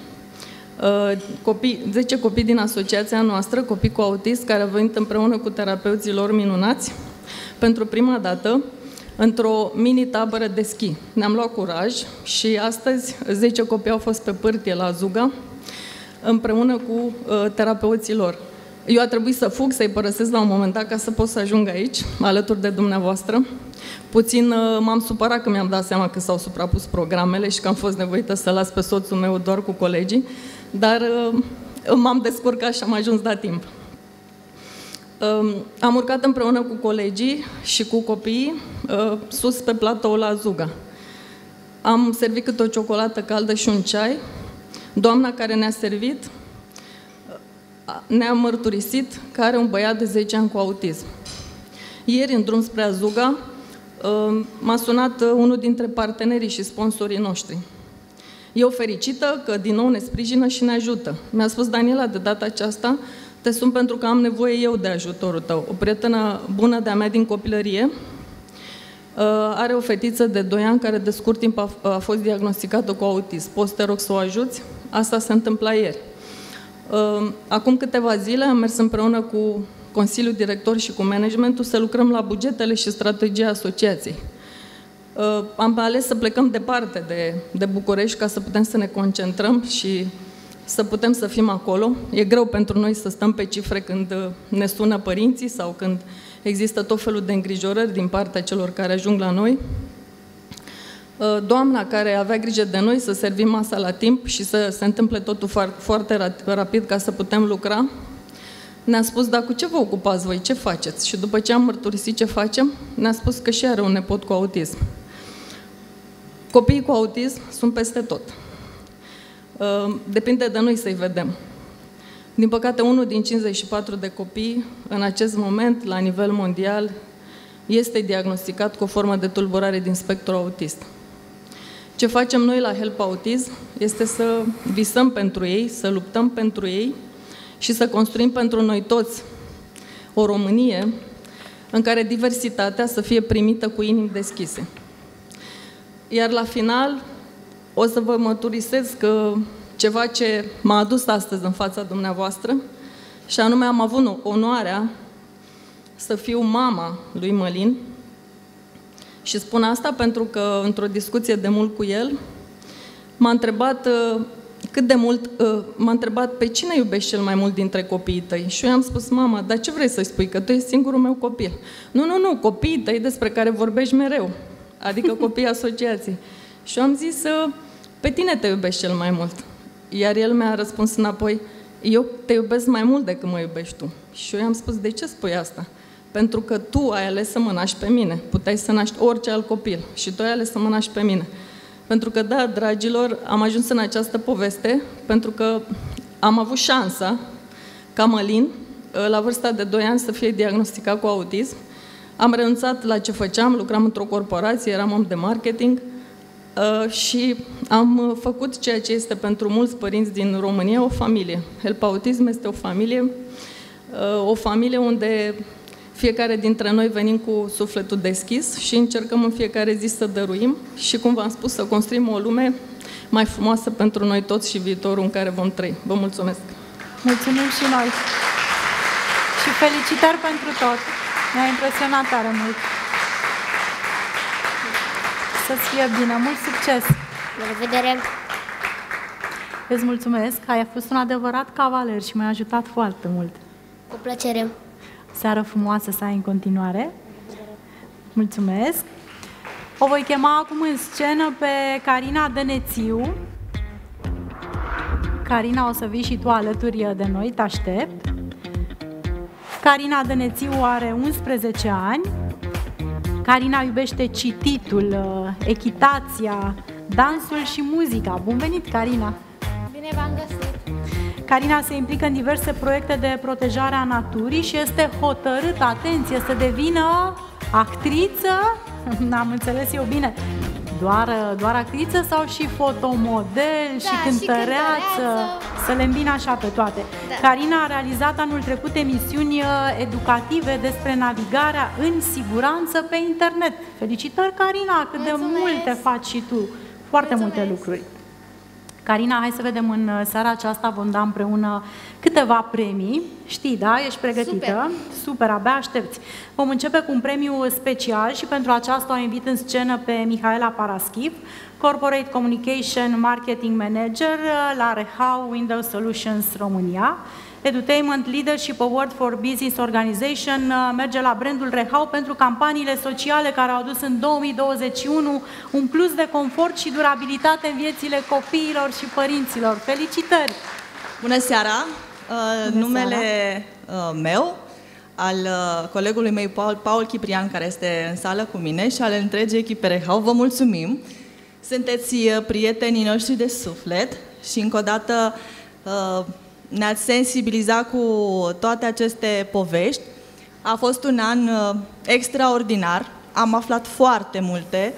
Speaker 21: copii din asociația noastră, copii cu autism, care au venit împreună cu terapeuții lor minunați, pentru prima dată, într-o mini-tabără de schi. Ne-am luat curaj și astăzi 10 copii au fost pe pârtie la Zuga, împreună cu terapeuții lor. Eu a trebuit să fug, să-i părăsesc la un moment dat ca să pot să ajung aici, alături de dumneavoastră. Puțin m-am supărat că mi-am dat seama că s-au suprapus programele și că am fost nevoită să las pe soțul meu doar cu colegii, dar m-am descurcat și am ajuns la timp. Am urcat împreună cu colegii și cu copiii sus pe platoul la Zuga. Am servit câte o ciocolată caldă și un ceai. Doamna care ne-a servit ne-a mărturisit că are un băiat de 10 ani cu autism. Ieri, în drum spre Azuga, m-a sunat unul dintre partenerii și sponsorii noștri. Eu fericită că din nou ne sprijină și ne ajută. Mi-a spus: Daniela, de data aceasta te sun pentru că am nevoie eu de ajutorul tău. O prietenă bună de-a mea din copilărie are o fetiță de 2 ani care de scurt timp a fost diagnosticată cu autism. Poți, te rog, să o ajuți? Asta se întâmpla ieri. Acum câteva zile am mers împreună cu Consiliul Director și cu managementul să lucrăm la bugetele și strategia asociației. Am ales să plecăm departe de București ca să putem să ne concentrăm și să putem să fim acolo. E greu pentru noi să stăm pe cifre când ne sună părinții sau când există tot felul de îngrijorări din partea celor care ajung la noi. Doamna care avea grijă de noi să servim masa la timp și să se întâmple totul foarte rapid ca să putem lucra, ne-a spus: dar cu ce vă ocupați voi, ce faceți? Și după ce am mărturisit ce facem, ne-a spus că și are un nepot cu autism. Copiii cu autism sunt peste tot. Depinde de noi să-i vedem. Din păcate, 1 din 54 de copii, în acest moment, la nivel mondial, este diagnosticat cu o formă de tulburare din spectru autist. Ce facem noi la Help Autism este să visăm pentru ei, să luptăm pentru ei și să construim pentru noi toți o Românie în care diversitatea să fie primită cu inimi deschise. Iar la final o să vă mărturisesc că ceva ce m-a adus astăzi în fața dumneavoastră, și anume am avut onoarea să fiu mama lui Mălin. Și spun asta pentru că într-o discuție de mult cu el m-a întrebat m-a întrebat pe cine iubești cel mai mult dintre copiii tăi. Și eu i-am spus: mama, dar ce vrei să-i spui? Că tu ești singurul meu copil. Nu, copiii tăi despre care vorbești mereu, adică copiii asociației. Și eu am zis: pe tine te iubești cel mai mult. Iar el mi-a răspuns înapoi: eu te iubesc mai mult decât mă iubești tu. Și eu i-am spus: de ce spui asta? Pentru că tu ai ales să mă naști pe mine. Puteai să naști orice alt copil și tu ai ales să mă naști pe mine. Pentru că, da, dragilor, am ajuns în această poveste pentru că am avut șansa ca Mălin, la vârsta de 2 ani, să fie diagnosticat cu autism. Am renunțat la ce făceam, lucram într-o corporație, eram om de marketing și am făcut ceea ce este pentru mulți părinți din România o familie. Help Autism este o familie unde fiecare dintre noi venim cu sufletul deschis și încercăm în fiecare zi să dăruim și, cum v-am spus, să construim o lume mai frumoasă pentru noi toți și viitorul în care vom trăi. Vă mulțumesc!
Speaker 7: Mulțumim și noi! Și felicitări pentru tot! Ne-a impresionat tare mult! Să-ți fie bine! Mult succes!
Speaker 2: La revedere!
Speaker 7: Îți mulțumesc! Ai fost un adevărat cavaler și m-ai ajutat foarte mult!
Speaker 2: Cu plăcere!
Speaker 7: Seară frumoasă să ai în continuare! Mulțumesc! O voi chema acum în scenă pe Carina Dănețiu. Carina, o să vii și tu alături de noi, te aștept. Carina Dănețiu are 11 ani. Carina iubește cititul, echitația, dansul și muzica. Bun venit, Carina!
Speaker 4: Bine v-am găsit!
Speaker 7: Carina se implică în diverse proiecte de protejare a naturii și este hotărâtă, atenție, să devină actriță. N-am înțeles eu bine. Doar actriță sau și fotomodel și cântăreață? Să le îmbină așa pe toate. Da. Carina a realizat anul trecut emisiuni educative despre navigarea în siguranță pe internet. Felicitări, Carina, cât de multe faci și tu. Foarte multe lucruri. Carina, hai să vedem, în seara aceasta vom da împreună câteva premii. Știi, da? Ești pregătită? Super, abia aștepți. Vom începe cu un premiu special și pentru aceasta o invit în scenă pe Mihaela Paraschiv, Corporate Communication Marketing Manager la Rehau Windows Solutions România. Edutainment Leadership Award for Business Organization merge la brandul Rehau pentru campaniile sociale care au adus în 2021 un plus de confort și durabilitate în viețile copiilor și părinților. Felicitări!
Speaker 22: Bună seara! Numele meu, al colegului meu Paul Ciprian, care este în sală cu mine, și al întregii echipe Rehau, vă mulțumim! Sunteți prietenii noștri de suflet și încă o dată ne-ați sensibilizat cu toate aceste povești. A fost un an extraordinar, am aflat foarte multe.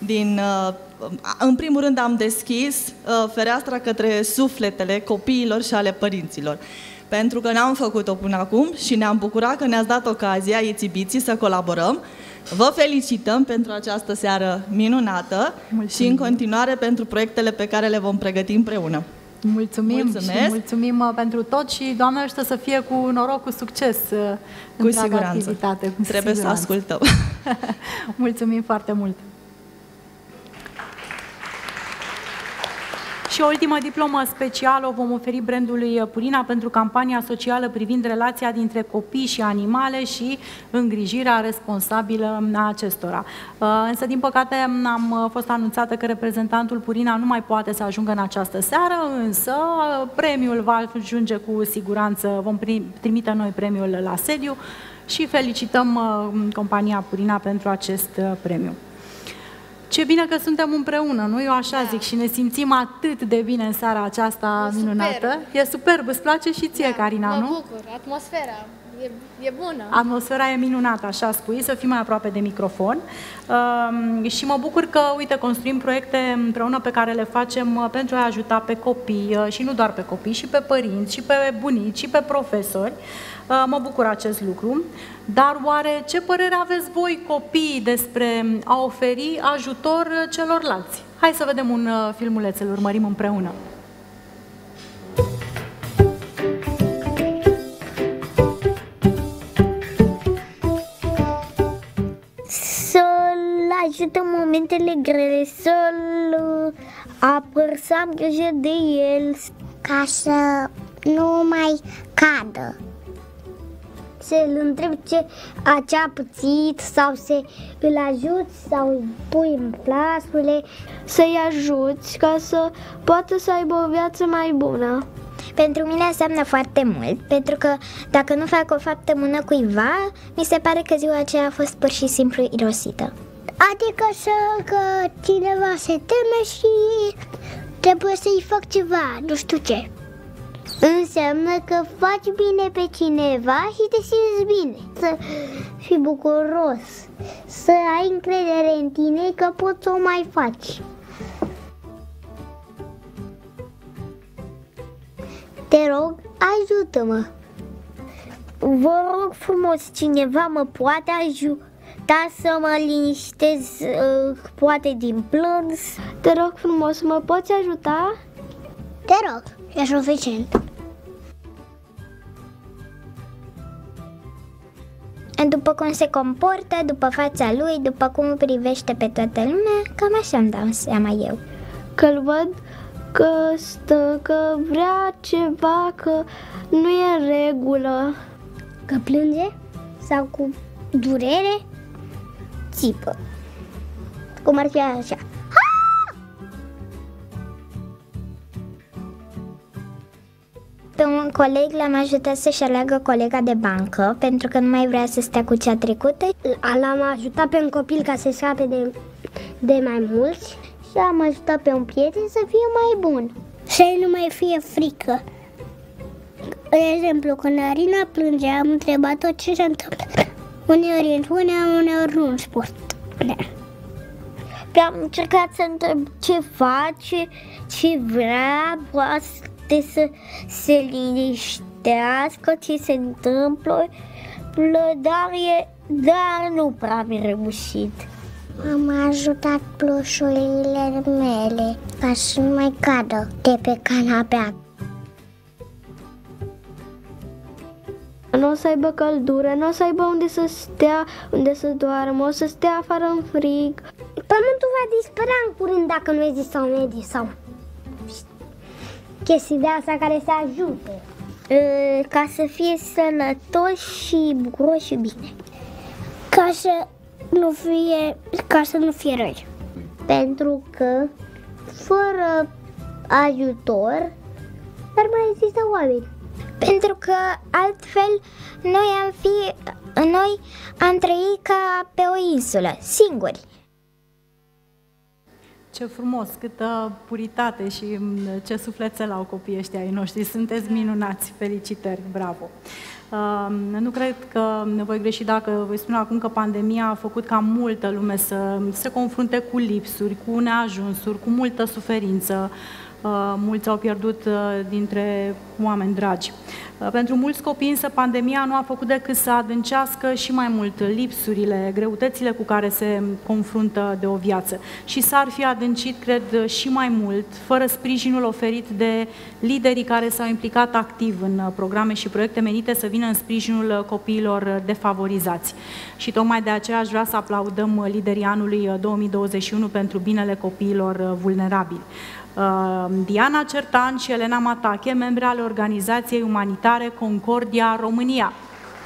Speaker 22: În primul rând am deschis fereastra către sufletele copiilor și ale părinților, pentru că n-am făcut-o până acum și ne-am bucurat că ne-ați dat ocazia, Itsy-Bitsy, să colaborăm. Vă felicităm pentru această seară minunată. Mulțumim. Și în continuare pentru proiectele pe care le vom pregăti împreună.
Speaker 7: Mulțumim și mulțumim pentru tot și Doamne ajută să fie cu noroc, cu succes
Speaker 22: cu siguranță.
Speaker 7: Activitate.
Speaker 22: Trebuie să ascultăm.
Speaker 7: Mulțumim foarte mult. Și o ultimă diplomă specială o vom oferi brandului Purina pentru campania socială privind relația dintre copii și animale și îngrijirea responsabilă a acestora. Însă, din păcate, am fost anunțată că reprezentantul Purina nu mai poate să ajungă în această seară, însă premiul va ajunge cu siguranță, vom trimite noi premiul la sediu și felicităm compania Purina pentru acest premiu. Ce bine că suntem împreună, nu? Eu așa zic și ne simțim atât de bine în seara aceasta minunată. E superb, îți place și ție, Carina, nu?
Speaker 4: Mă bucur, atmosfera e bună.
Speaker 7: Atmosfera e minunată, așa spui, să fii mai aproape de microfon. Și mă bucur că, uite, construim proiecte împreună pe care le facem pentru a ajuta pe copii și nu doar pe copii, și pe părinți, și pe bunici, și pe profesori. Mă bucur acest lucru, dar oare ce părere aveți voi, copiii, despre a oferi ajutor celorlalți? Hai să vedem un filmuleț, îl urmărim împreună.
Speaker 2: Să-l ajut în momentele grele, să-l apăr, să am grijă de el, ca să nu mai cadă. Să-l întreb ce a pățit sau să îl ajuți sau îl pui în plasule.
Speaker 15: Să-i ajuți ca să poată să aibă o viață mai bună.
Speaker 2: Pentru mine înseamnă foarte mult, pentru că dacă nu fac o faptă bună cuiva, mi se pare că ziua aceea a fost pur și simplu irosită. Adică că cineva se teme și trebuie să-i fac ceva, nu știu ce. Înseamnă că faci bine pe cineva și te simți bine. Să fii bucuros, să ai încredere în tine că poți să o mai faci. Te rog, ajută-mă. Vă rog frumos, cineva mă poate ajuta să mă liniștez, poate din plâns?
Speaker 15: Te rog frumos, mă poți ajuta?
Speaker 2: Te rog, e suficient. După cum se comportă, după fața lui, după cum privește pe toată lumea, cam așa îmi dau seama eu.
Speaker 15: Că-l văd că stă, că vrea ceva, că nu e în regulă.
Speaker 2: Că plânge? Sau cu durere? Țipă. Cum ar fi așa. Pe un coleg l-am ajutat să-și aleagă colega de bancă, pentru că nu mai vrea să stea cu cea trecută. L-am ajutat pe un copil ca să scape de mai mulți și am ajutat pe un prieten să fie mai bun. Să nu mai fie frică. De exemplu, când Arina plângea, am întrebat-o ce se întâmplă. Uneori îmi spunea, uneori nu îmi spunea. Am încercat să întreb ce face, ce vrea, poate să se liniștească, ce se întâmplă, dar nu prea mi-a reușit. Am ajutat plușurile mele ca să nu mai cadă de pe canapea.
Speaker 15: Nu o să aibă căldură, nu o să aibă unde să stea, unde să doarmă, o să stea afară în frig.
Speaker 2: Pământul va dispărea în curând dacă nu există un mediu sau chestii de asta care să ajute. Ca să fie sănătos și bucuros și bine. Ca să nu fie răi. Pentru că fără ajutor ar mai exista oameni. Pentru că altfel noi am trăit ca pe o insulă, singuri.
Speaker 7: Ce frumos, câtă puritate și ce sufletel au copiii ăștia ai noștri. Sunteți minunați, felicitări, bravo! Nu cred că voi greși dacă voi spune acum că pandemia a făcut ca multă lume să se confrunte cu lipsuri, cu neajunsuri, cu multă suferință. Mulți au pierdut dintre oameni dragi. Pentru mulți copii însă pandemia nu a făcut decât să adâncească și mai mult lipsurile, greutățile cu care se confruntă de o viață. Și s-ar fi adâncit, cred, și mai mult, fără sprijinul oferit de liderii care s-au implicat activ în programe și proiecte menite să vină în sprijinul copiilor defavorizați. Și tocmai de aceea aș vrea să aplaudăm liderii anului 2021 pentru binele copiilor vulnerabili. Diana Certan și Elena Matache, membre ale organizației umanitare Concordia România.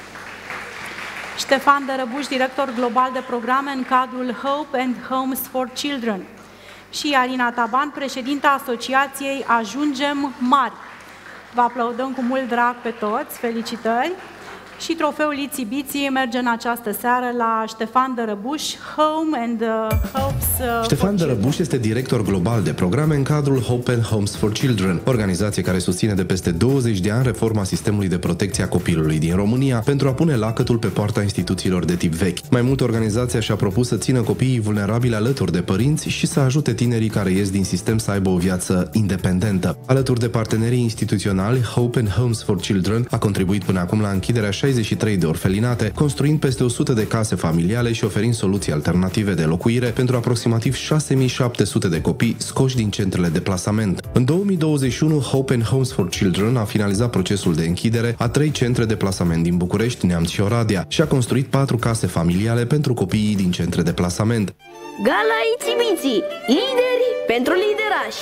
Speaker 7: Ștefan Dărăbuș, director global de programe în cadrul Hope and Homes for Children. Și Arina Taban, președinta asociației Ajungem Mari. Vă aplaudăm cu mult drag pe toți, felicitări! Și trofeul Iți Biții merge în această seară la Ștefan Dărăbuș, Home and Hopes.
Speaker 9: Ștefan Dărăbuș este director global de programe în cadrul Hope and Homes for Children, organizație care susține de peste 20 de ani reforma sistemului de protecție a copilului din România pentru a pune lacătul pe poarta instituțiilor de tip vechi. Mai mult, organizația și-a propus să țină copiii vulnerabili alături de părinți și să ajute tinerii care ies din sistem să aibă o viață independentă. Alături de partenerii instituționali, Hope and Homes for Children a contribuit până acum la închiderea 63 de orfelinate, construind peste 100 de case familiale și oferind soluții alternative de locuire pentru aproximativ 6700 de copii scoși din centrele de plasament. În 2021, Hope and Homes for Children a finalizat procesul de închidere a 3 centre de plasament din București, Neamț și Oradea și a construit 4 case familiale pentru copiii din centre de plasament.
Speaker 3: Gala Iți Biții, lideri pentru liderași!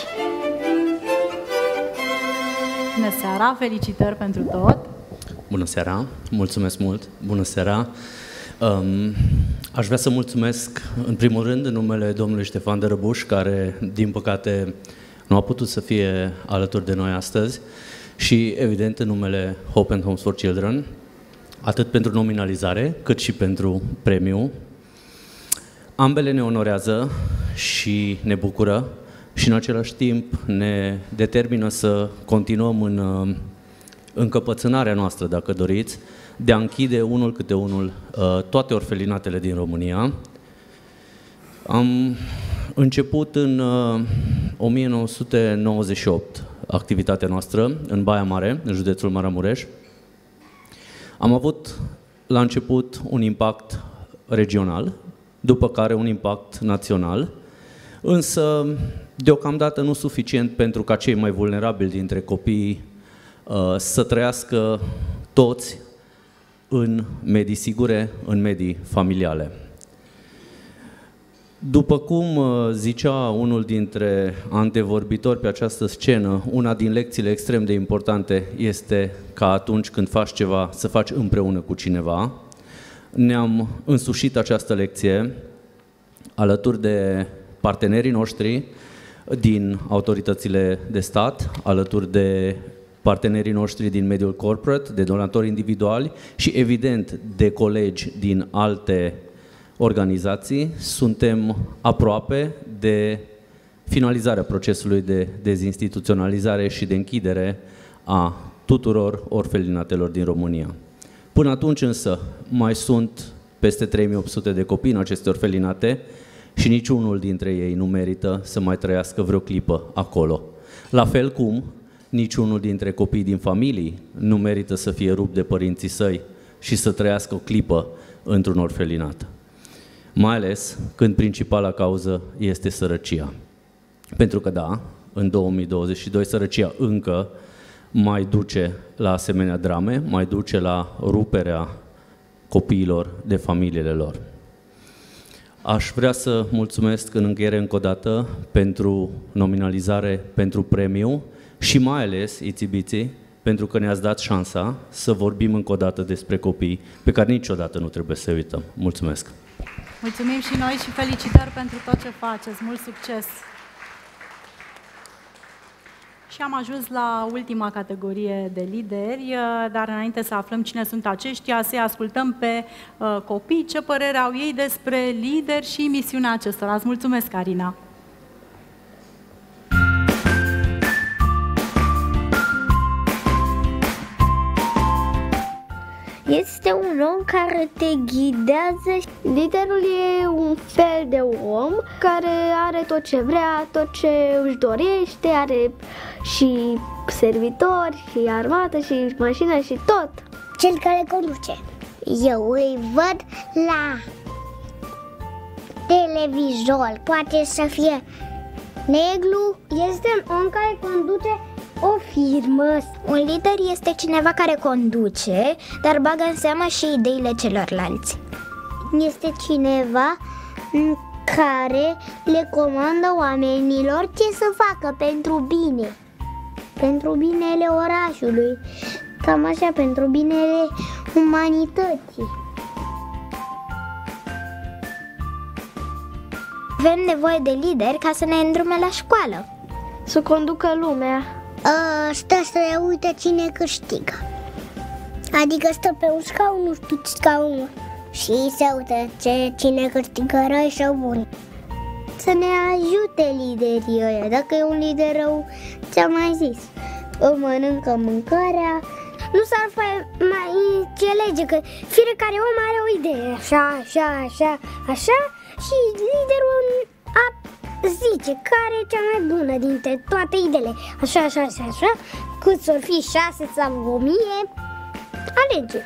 Speaker 7: Bună seara, felicitări pentru tot!
Speaker 5: Bună seara, mulțumesc mult, bună seara! Aș vrea să mulțumesc în primul rând în numele domnului Ștefan Dărăbuș, care din păcate nu a putut să fie alături de noi astăzi, și evident în numele Hope and Homes for Children, atât pentru nominalizare cât și pentru premiu. Ambele ne onorează și ne bucură și în același timp ne determină să continuăm în încăpățânarea noastră, dacă doriți, de a închide unul câte unul toate orfelinatele din România. Am început în 1998 activitatea noastră în Baia Mare, în județul Maramureș. Am avut la început un impact regional, după care un impact național, însă deocamdată nu suficient pentru ca cei mai vulnerabili dintre copii să trăiască toți în medii sigure, în medii familiale. După cum zicea unul dintre antevorbitori pe această scenă, una din lecțiile extrem de importante este ca atunci când faci ceva, să faci împreună cu cineva. Ne-am însușit această lecție alături de partenerii noștri din autoritățile de stat, alături de partenerii noștri din mediul corporate, de donatori individuali și, evident, de colegi din alte organizații. Suntem aproape de finalizarea procesului de dezinstituționalizare și de închidere a tuturor orfelinatelor din România. Până atunci însă mai sunt peste 3800 de copii în aceste orfelinate și niciunul dintre ei nu merită să mai trăiască vreo clipă acolo. La fel cum niciunul dintre copiii din familii nu merită să fie rupt de părinții săi și să trăiască o clipă într-un orfelinat. Mai ales când principala cauză este sărăcia. Pentru că da, în 2022 sărăcia încă mai duce la asemenea drame, mai duce la ruperea copiilor de familiile lor. Aș vrea să mulțumesc în încheiere încă o dată pentru nominalizare, pentru premiu și mai ales Itsy-Bitsy, pentru că ne-ați dat șansa să vorbim încă o dată despre copii pe care niciodată nu trebuie să uităm. Mulțumesc!
Speaker 7: Mulțumim și noi și felicitări pentru tot ce faceți. Mult succes! Și am ajuns la ultima categorie de lideri, dar înainte să aflăm cine sunt aceștia, să-i ascultăm pe copii, ce părere au ei despre lideri și misiunea acestora. Îți mulțumesc, Carina!
Speaker 15: Este un om care te ghidează. Liderul e un fel de om care are tot ce vrea, tot ce își dorește, are și servitori, și armată, și mașină, și tot.
Speaker 2: Cel care conduce. Eu îi văd la televizor. Poate să fie negru.
Speaker 15: Este un om care conduce o firmă.
Speaker 2: Un lider este cineva care conduce, dar bagă în seamă și ideile celorlalți.
Speaker 15: Este cineva care le comandă oamenilor ce să facă pentru bine. Pentru binele orașului, cam așa, pentru binele umanității.
Speaker 2: Avem nevoie de lideri ca să ne îndrume la școală.
Speaker 15: Să conducă lumea.
Speaker 2: Stă să uite cine câștigă. Adică stă pe un scaun, nu știu ce scaun, și se uită cine câștigă, răi sau bun.
Speaker 15: Să ne ajute liderii ăia. Dacă e un lider rău, ți-am mai zis, îl mănâncă mâncarea. Nu s-ar mai înțelege că fiecare om are o idee, așa, așa, așa, așa, și liderul zice care e cea mai bună dintre toate ideile. Așa, așa, așa, așa, cât s-or fi 6 sau 1000, alege.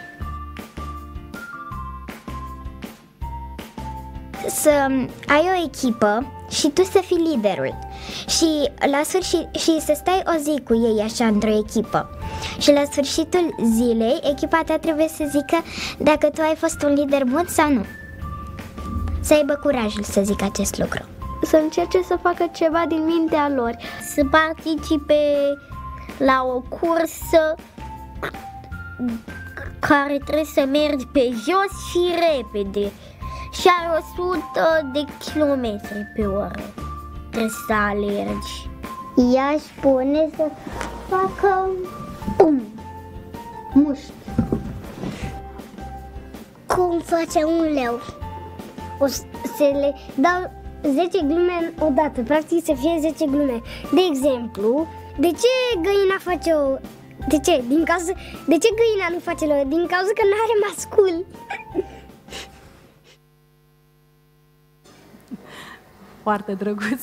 Speaker 2: Să ai o echipă și tu să fii liderul. Și la sfârșit, și să stai o zi cu ei așa într-o echipă. Și la sfârșitul zilei, echipa ta trebuie să zică dacă tu ai fost un lider bun sau nu. Să aibă curajul să zică acest lucru.
Speaker 15: Să încerce să facă ceva din mintea lor. Să participe la o cursă care trebuie să mergi pe jos și repede. Și ai 100 de kilometri pe oră. Trebuie să alergi. Ea spune să facă pum, mușchi.
Speaker 2: Cum face un leu?
Speaker 15: O să le dau 10 glume odată, practic să fie 10 glume. De exemplu, de ce găina face o... De ce? De ce găina nu face o... Din cauza că nu are mascul.
Speaker 7: Foarte drăguț.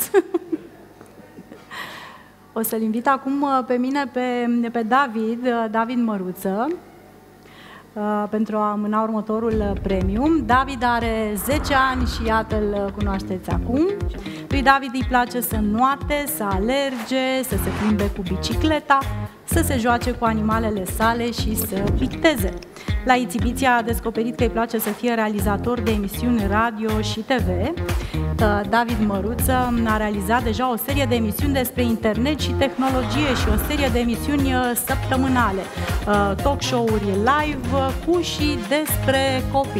Speaker 7: O să-l invit acum pe mine, pe David Măruță. pentru a amâna următorul premiu. David are 10 ani și iată-l cunoașteți acum. Lui David îi place să înoate, să alerge, să se plimbe cu bicicleta, să se joace cu animalele sale și să picteze. La Itibiția a descoperit că îi place să fie realizator de emisiuni radio și TV. David Măruță a realizat deja o serie de emisiuni despre internet și tehnologie și o serie de emisiuni săptămânale, talk show-uri live cu și despre copii.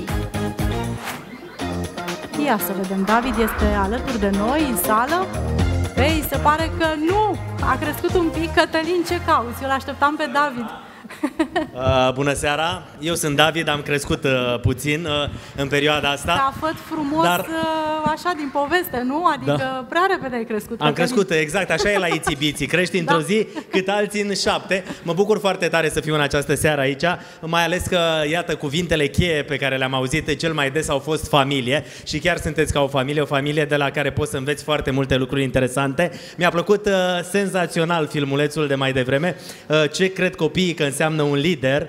Speaker 7: Ia să vedem, David este alături de noi în sală. Ei, se pare că nu! A crescut un pic. Cătălin, ce cauți? Eu l-așteptam pe David.
Speaker 1: Bună seara, eu sunt David, am crescut puțin în perioada asta.
Speaker 7: Te-a făcut frumos, dar așa din poveste, nu? Adică prea repede ai crescut.
Speaker 1: Am crescut, exact, așa e la Itibiții. Crești într-o zi cât alții în 7. Mă bucur foarte tare să fiu în această seară aici, mai ales că, iată, cuvintele cheie pe care le-am auzit cel mai des au fost familie și chiar sunteți ca o familie de la care poți să înveți foarte multe lucruri interesante. Mi-a plăcut senzațional filmulețul de mai devreme. Ce cred copiii că înseamnă un lider.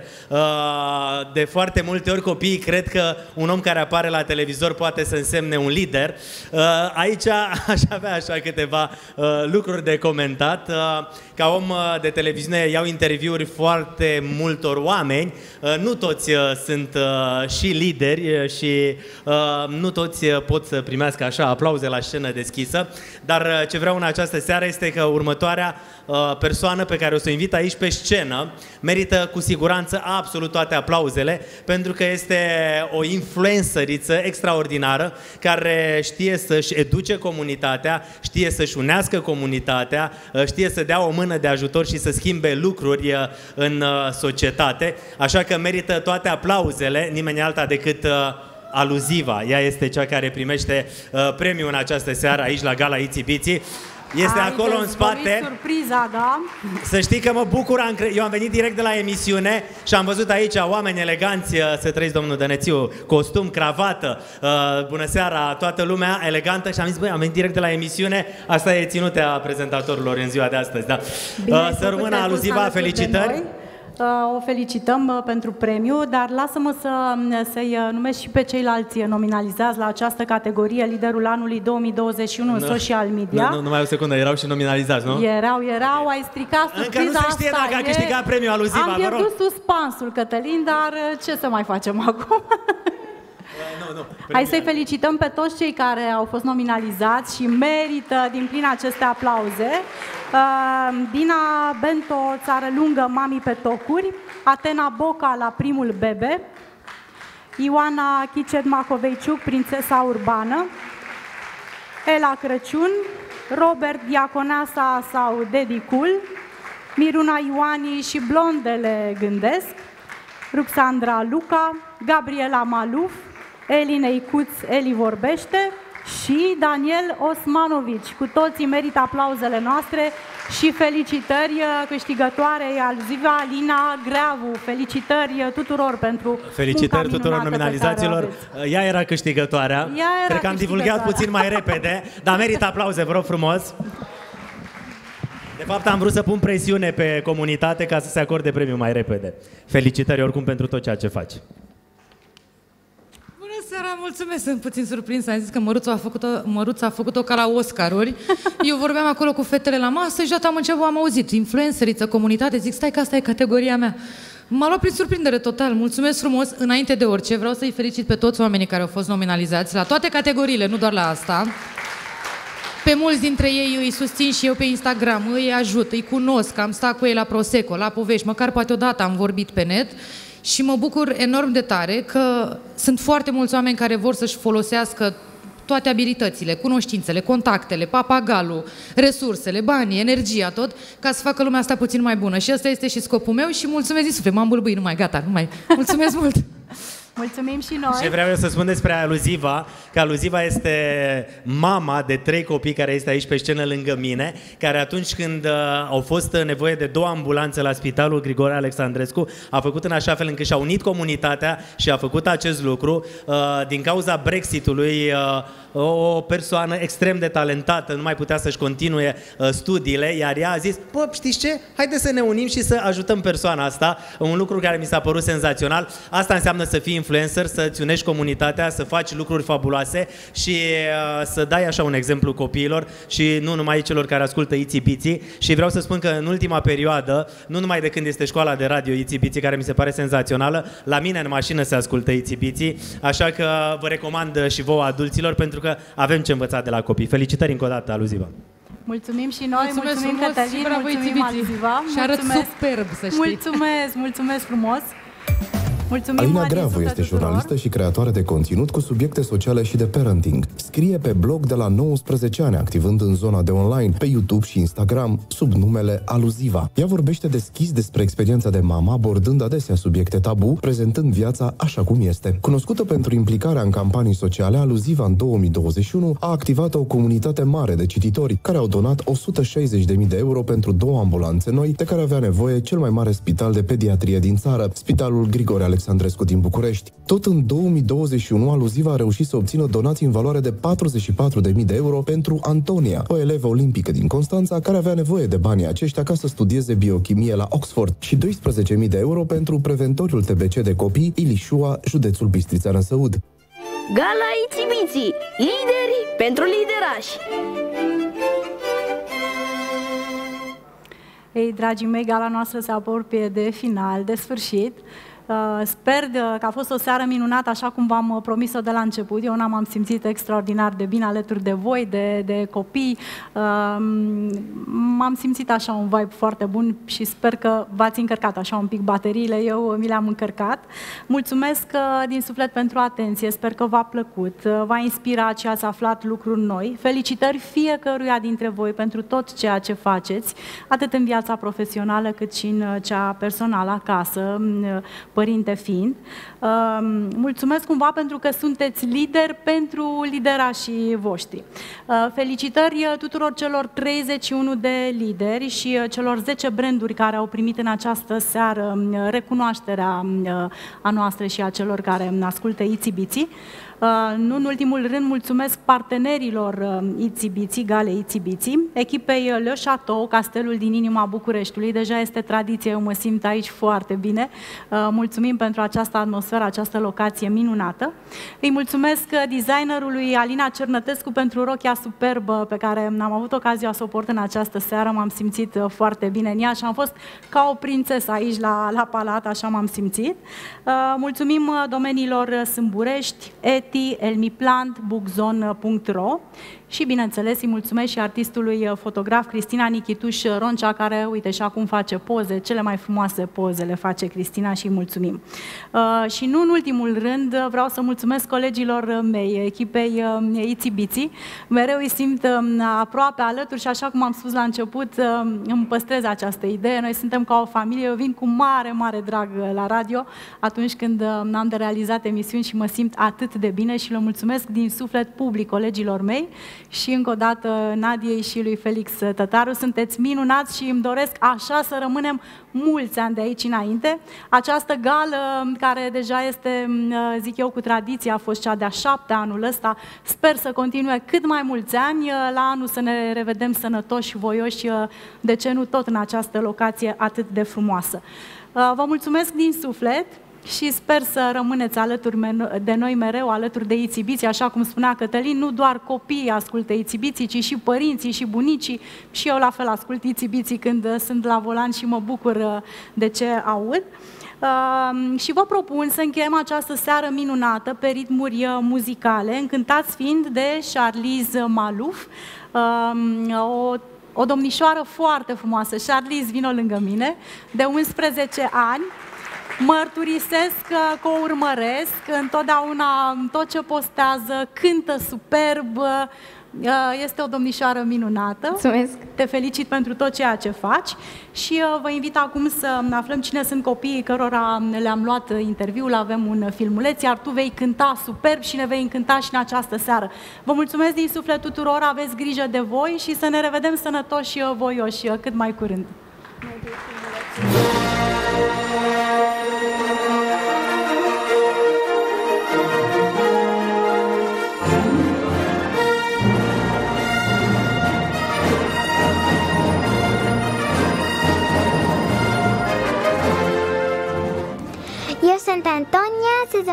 Speaker 1: De foarte multe ori copiii cred că un om care apare la televizor poate să însemne un lider. Aici aș avea așa câteva lucruri de comentat. Ca om de televiziune iau interviuri foarte multor oameni. Nu toți sunt și lideri și nu toți pot să primească așa aplauze la scenă deschisă. Dar ce vreau în această seară este că următoarea persoană pe care o să o invit aici pe scenă merită cu siguranță absolut toate aplauzele, pentru că este o influențăriță extraordinară care știe să-și educe comunitatea, știe să-și unească comunitatea, știe să dea o mână de ajutor și să schimbe lucruri în societate, așa că merită toate aplauzele, nimeni alta decât Aluziva. Ea este cea care primește premiul în această seară aici la Gala Itibiții. Este acolo în spate.
Speaker 7: Surpriza, da?
Speaker 1: Să știi că mă bucur, eu am venit direct de la emisiune și am văzut aici oameni eleganți, să trăiți domnul Dănețiu, costum, cravată, bună seara, toată lumea elegantă și am zis, băi, am venit direct de la emisiune, asta e ținutea prezentatorilor în ziua de astăzi, da? Să rămână Aluziva, felicitări!
Speaker 7: O felicităm pentru premiu, dar lasă-mă să-i numesc și pe ceilalți nominalizați la această categorie, liderul anului 2021 în social media.
Speaker 1: Nu, mai o secundă, erau și nominalizați, nu?
Speaker 7: Erau, ai stricat surpriza.
Speaker 1: Încă nu se știe dacă a câștigat premiul Aluziva,
Speaker 7: am pierdut suspansul, Cătălin, dar ce să mai facem acum? Hai să-i felicităm pe toți cei care au fost nominalizați și merită din plin aceste aplauze. Dina Bento, Țară Lungă, Mami pe tocuri, Atena Boca, La primul bebe, Ioana Chicet Macoveiciuc, Prințesa urbană, Ela Crăciun, Robert Diaconeasa sau Dedicul, Miruna Ioani și Blondele gândesc, Ruxandra Luca, Gabriela Maluf, Eline Icuț, Eli vorbește și Daniel Osmanovici. Cu toții merită aplauzele noastre și felicitări câștigătoarei Aluziva Alina Greavu. Felicitări tuturor pentru
Speaker 1: felicitări tuturor nominalizaților. Ea era câștigătoarea. Cred că am divulgat puțin mai repede, dar merită aplauze, vă rog frumos. De fapt, am vrut să pun presiune pe comunitate ca să se acorde premiul mai repede. Felicitări oricum pentru tot ceea ce faci.
Speaker 6: Bună seara, mulțumesc, sunt puțin surprins. Am zis că Măruța a făcut-o ca la Oscaruri. Eu vorbeam acolo cu fetele la masă și deodată am auzit influențăriță, comunitate, zic, stai că asta e categoria mea. M-a luat prin surprindere total. Mulțumesc frumos. Înainte de orice, vreau să-i felicit pe toți oamenii care au fost nominalizați la toate categoriile, nu doar la asta. Pe mulți dintre ei îi susțin și eu pe Instagram, îi ajut, îi cunosc, am stat cu ei la Prosecco, la povești, măcar poate odată am vorbit pe net și mă bucur enorm de tare că sunt foarte mulți oameni care vor să-și folosească toate abilitățile, cunoștințele, contactele, papagalul, resursele, banii, energia, tot, ca să facă lumea asta puțin mai bună. Și ăsta este și scopul meu și mulțumesc din suflet, m-am bâlbâit, mulțumesc mult!
Speaker 7: Mulțumim și noi!
Speaker 1: Și vreau eu să spun despre Aluziva, că Aluziva este mama de 3 copii care este aici pe scenă lângă mine, care atunci când au fost nevoie de 2 ambulanțe la Spitalul Grigore Alexandrescu, a făcut în așa fel încât și-a unit comunitatea și a făcut acest lucru. Din cauza Brexitului, o persoană extrem de talentată, nu mai putea să-și continue studiile, iar ea a zis, bă, știți ce? Haideți să ne unim și să ajutăm persoana asta, un lucru care mi s-a părut senzațional. Asta înseamnă să fii influencer, să-ți unești comunitatea, să faci lucruri fabuloase și să dai așa un exemplu copiilor și nu numai celor care ascultă Itsy Bitsy. Și vreau să spun că în ultima perioadă, nu numai de când este școala de radio Itsy Bitsy, care mi se pare senzațională, la mine în mașină se ascultă Itsy Bitsy, așa că vă recomand și vouă adulților, pentru că avem ce învăța de la copii. Felicitări încă o dată, Aluziva!
Speaker 7: Mulțumim și noi, mulțumim Cătălin, mulțumim Aluziva.
Speaker 6: Și arăt superb, să știi.
Speaker 7: Mulțumesc frumos! Mulțumim,
Speaker 9: Alina Greavu este jurnalistă și creatoare de conținut cu subiecte sociale și de parenting. Scrie pe blog de la 19 ani, activând în zona de online, pe YouTube și Instagram, sub numele Aluziva. Ea vorbește deschis despre experiența de mamă, abordând adesea subiecte tabu, prezentând viața așa cum este. Cunoscută pentru implicarea în campanii sociale, Aluziva în 2021 a activat o comunitate mare de cititori, care au donat 160.000 de euro pentru 2 ambulanțe noi, de care avea nevoie cel mai mare spital de pediatrie din țară, Spitalul Grigore Alexandrescu din București. Tot în 2021, Aluziva a reușit să obțină donații în valoare de 44.000 de euro pentru Antonia, o elevă olimpică din Constanța, care avea nevoie de banii aceștia ca să studieze biochimie la Oxford, și 12.000 de euro pentru preventoriul TBC de copii Ilișua, județul Bistrița Năsăud.
Speaker 3: Gala Itsy Bitsy, lideri pentru liderași.
Speaker 7: Ei, dragii mei, gala noastră se apropie de final, de sfârșit. Sper că a fost o seară minunată, așa cum v-am promis-o de la început. Eu m-am simțit extraordinar de bine alături de voi, de copii. M-am simțit așa un vibe foarte bun și sper că v-ați încărcat așa un pic bateriile. Eu mi le-am încărcat. Mulțumesc din suflet pentru atenție. Sper că v-a plăcut, v-a inspirat și ați aflat lucruri noi. Felicitări fiecăruia dintre voi pentru tot ceea ce faceți, atât în viața profesională cât și în cea personală acasă, părinte fiind. Mulțumesc cumva pentru că sunteți lideri pentru liderașii voștri. Felicitări tuturor celor 31 de lideri și celor 10 branduri care au primit în această seară recunoașterea a noastră și a celor care ascultă Itsy Bitsy. Nu în ultimul rând, mulțumesc partenerilor Itsy Bitsy, Gale Itsy Bitsy, echipei Le Chateau, castelul din inima Bucureștiului. Deja este tradiție, eu mă simt aici foarte bine. Mulțumim pentru această atmosferă, această locație minunată. Îi mulțumesc designerului Alina Cernătescu pentru rochia superbă pe care am avut ocazia să o port în această seară. M-am simțit foarte bine în ea și am fost ca o prințesă aici la palat, așa m-am simțit. Mulțumim domeniilor Sâmburești, Elmiplant, Bookzone.ro și, bineînțeles, îi mulțumesc și artistului fotograf Cristina Nichituș Roncea, care, uite, și acum face poze, cele mai frumoase poze le face Cristina și îi mulțumim. Și nu în ultimul rând, vreau să mulțumesc colegilor mei, echipei Itsy Bitsy. Mereu îi simt aproape alături și, așa cum am spus la început, îmi păstrez această idee. Noi suntem ca o familie, eu vin cu mare, mare drag la radio atunci când am de realizat emisiuni și mă simt atât de bine și le mulțumesc din suflet public colegilor mei și încă o dată Nadiei și lui Felix Tătaru. Sunteți minunați și îmi doresc așa să rămânem mulți ani de aici înainte. Această gală, care deja este, zic eu, cu tradiție, a fost cea de-a 7-a anul ăsta. Sper să continue cât mai mulți ani, la anul să ne revedem sănătoși și voioși, de ce nu tot în această locație atât de frumoasă. Vă mulțumesc din suflet și sper să rămâneți alături de noi mereu, alături de Itsy Bitsy, așa cum spunea Cătălin, nu doar copiii ascultă Itsy Bitsy, ci și părinții și bunicii, și eu la fel ascult Itsy Bitsy când sunt la volan și mă bucur de ce aud. Și vă propun să încheiem această seară minunată pe ritmuri muzicale, încântați fiind de Charlize Malouf, o domnișoară foarte frumoasă. Charlize, vino lângă mine, de 11 ani. Mărturisesc că o urmăresc întotdeauna, tot ce postează, cântă superb, este o domnișoară minunată.
Speaker 2: Mulțumesc!
Speaker 7: Te felicit pentru tot ceea ce faci și vă invit acum să aflăm cine sunt copiii cărora le-am luat interviul. Avem un filmuleț, iar tu vei cânta superb și ne vei încânta și în această seară. Vă mulțumesc din suflet tuturor, aveți grijă de voi și să ne revedem sănătoși și voioși cât mai curând.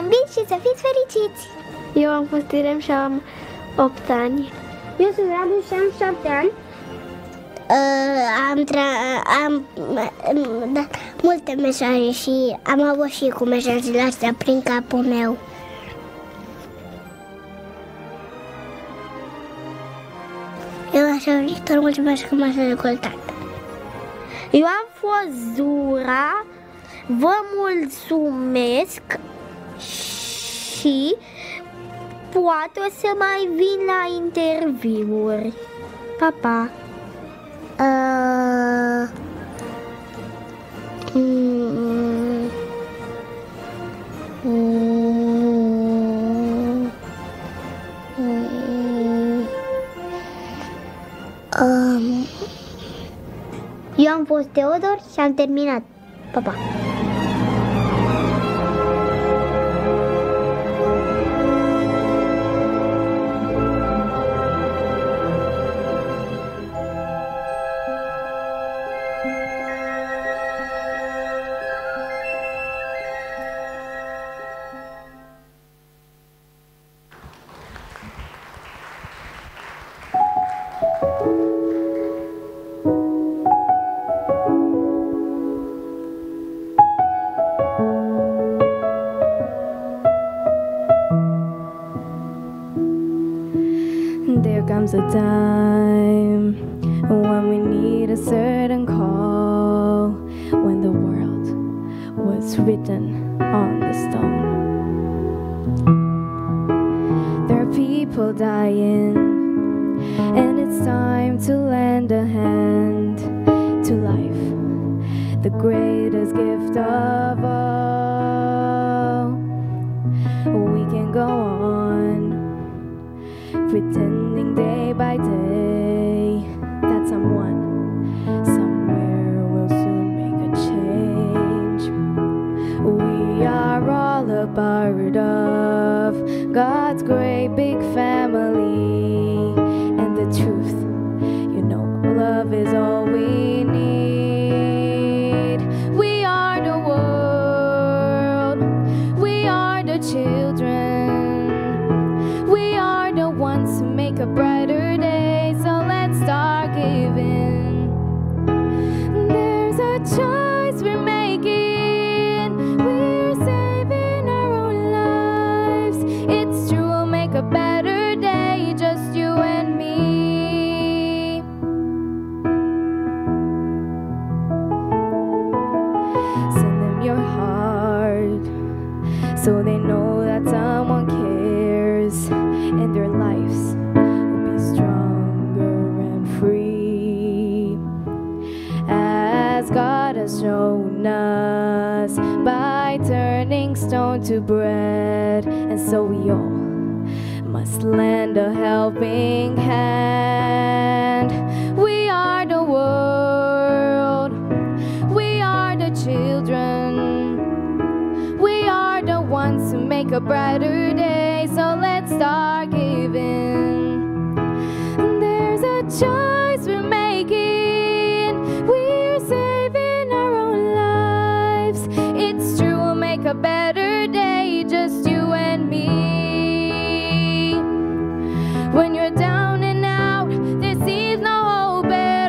Speaker 2: zâmbiți și să fiți fericiți!
Speaker 15: Eu am fost Irem și am 8 ani.
Speaker 2: Eu sunt Radu și am 7 ani. Am dat multe mesaje și am avut și cu mesajele astea prin capul meu. Eu așa, Victor, mulțumesc că m-ați ascultat. Eu am fost Zura, vă mulțumesc și poate o să mai vin la interviuri. Pa, pa! Eu am fost Teodor și am terminat. Pa, pa!
Speaker 8: comes a time when we need a certain call, when the world was written on the stone. There are people dying, and it's time to lend a hand to life, the greatest gift of all. We can go on pretending day by day that someone somewhere will soon make a change. We are all a part of God's great big family, and the truth, you know, love is all we need. We are the world, we are the children, we are the ones who make a brighter day, so let's start giving. There's a choice we're making, we're saving our own lives. It's true, we'll make a better day, just you and me. Send them your heart, so they know that someone cares, and their lives will be stronger and free, as God has shown us by turning stone to bread. And so we all must lend a helping hand. We are the world, we are the children, we are the ones who make a brighter day, so let's start giving. There's a choice we're making, we're saving our own lives. It's true, we'll make a better day, just you and me. When you're down and out, there seems no hope at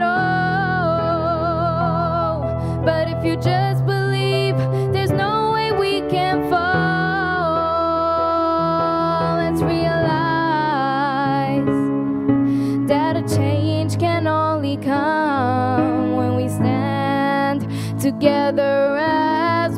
Speaker 8: all, but if you just believe, there's no way we can fall. Let's realize that a change can only come when we stand together as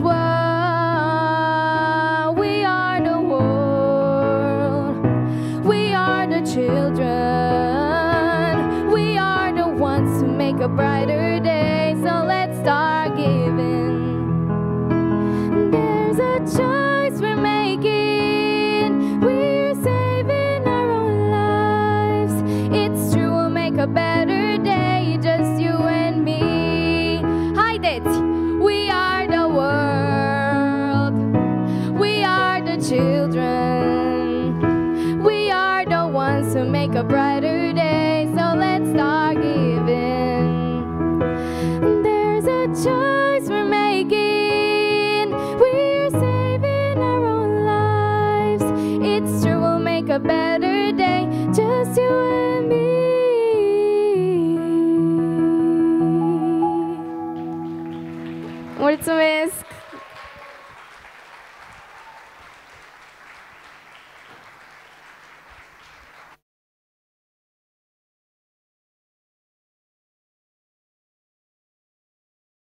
Speaker 8: one. We are the world, we are the children, we are the ones who make a brighter day, so let's start giving. There's a choice we're making, we're saving our own lives. It's true, we'll make a better day, just you and me. Haideți! We are the world, we are the children, we are the ones who make a brighter day, so let's start giving. There's a choice we're making, we're saving our own lives. miss you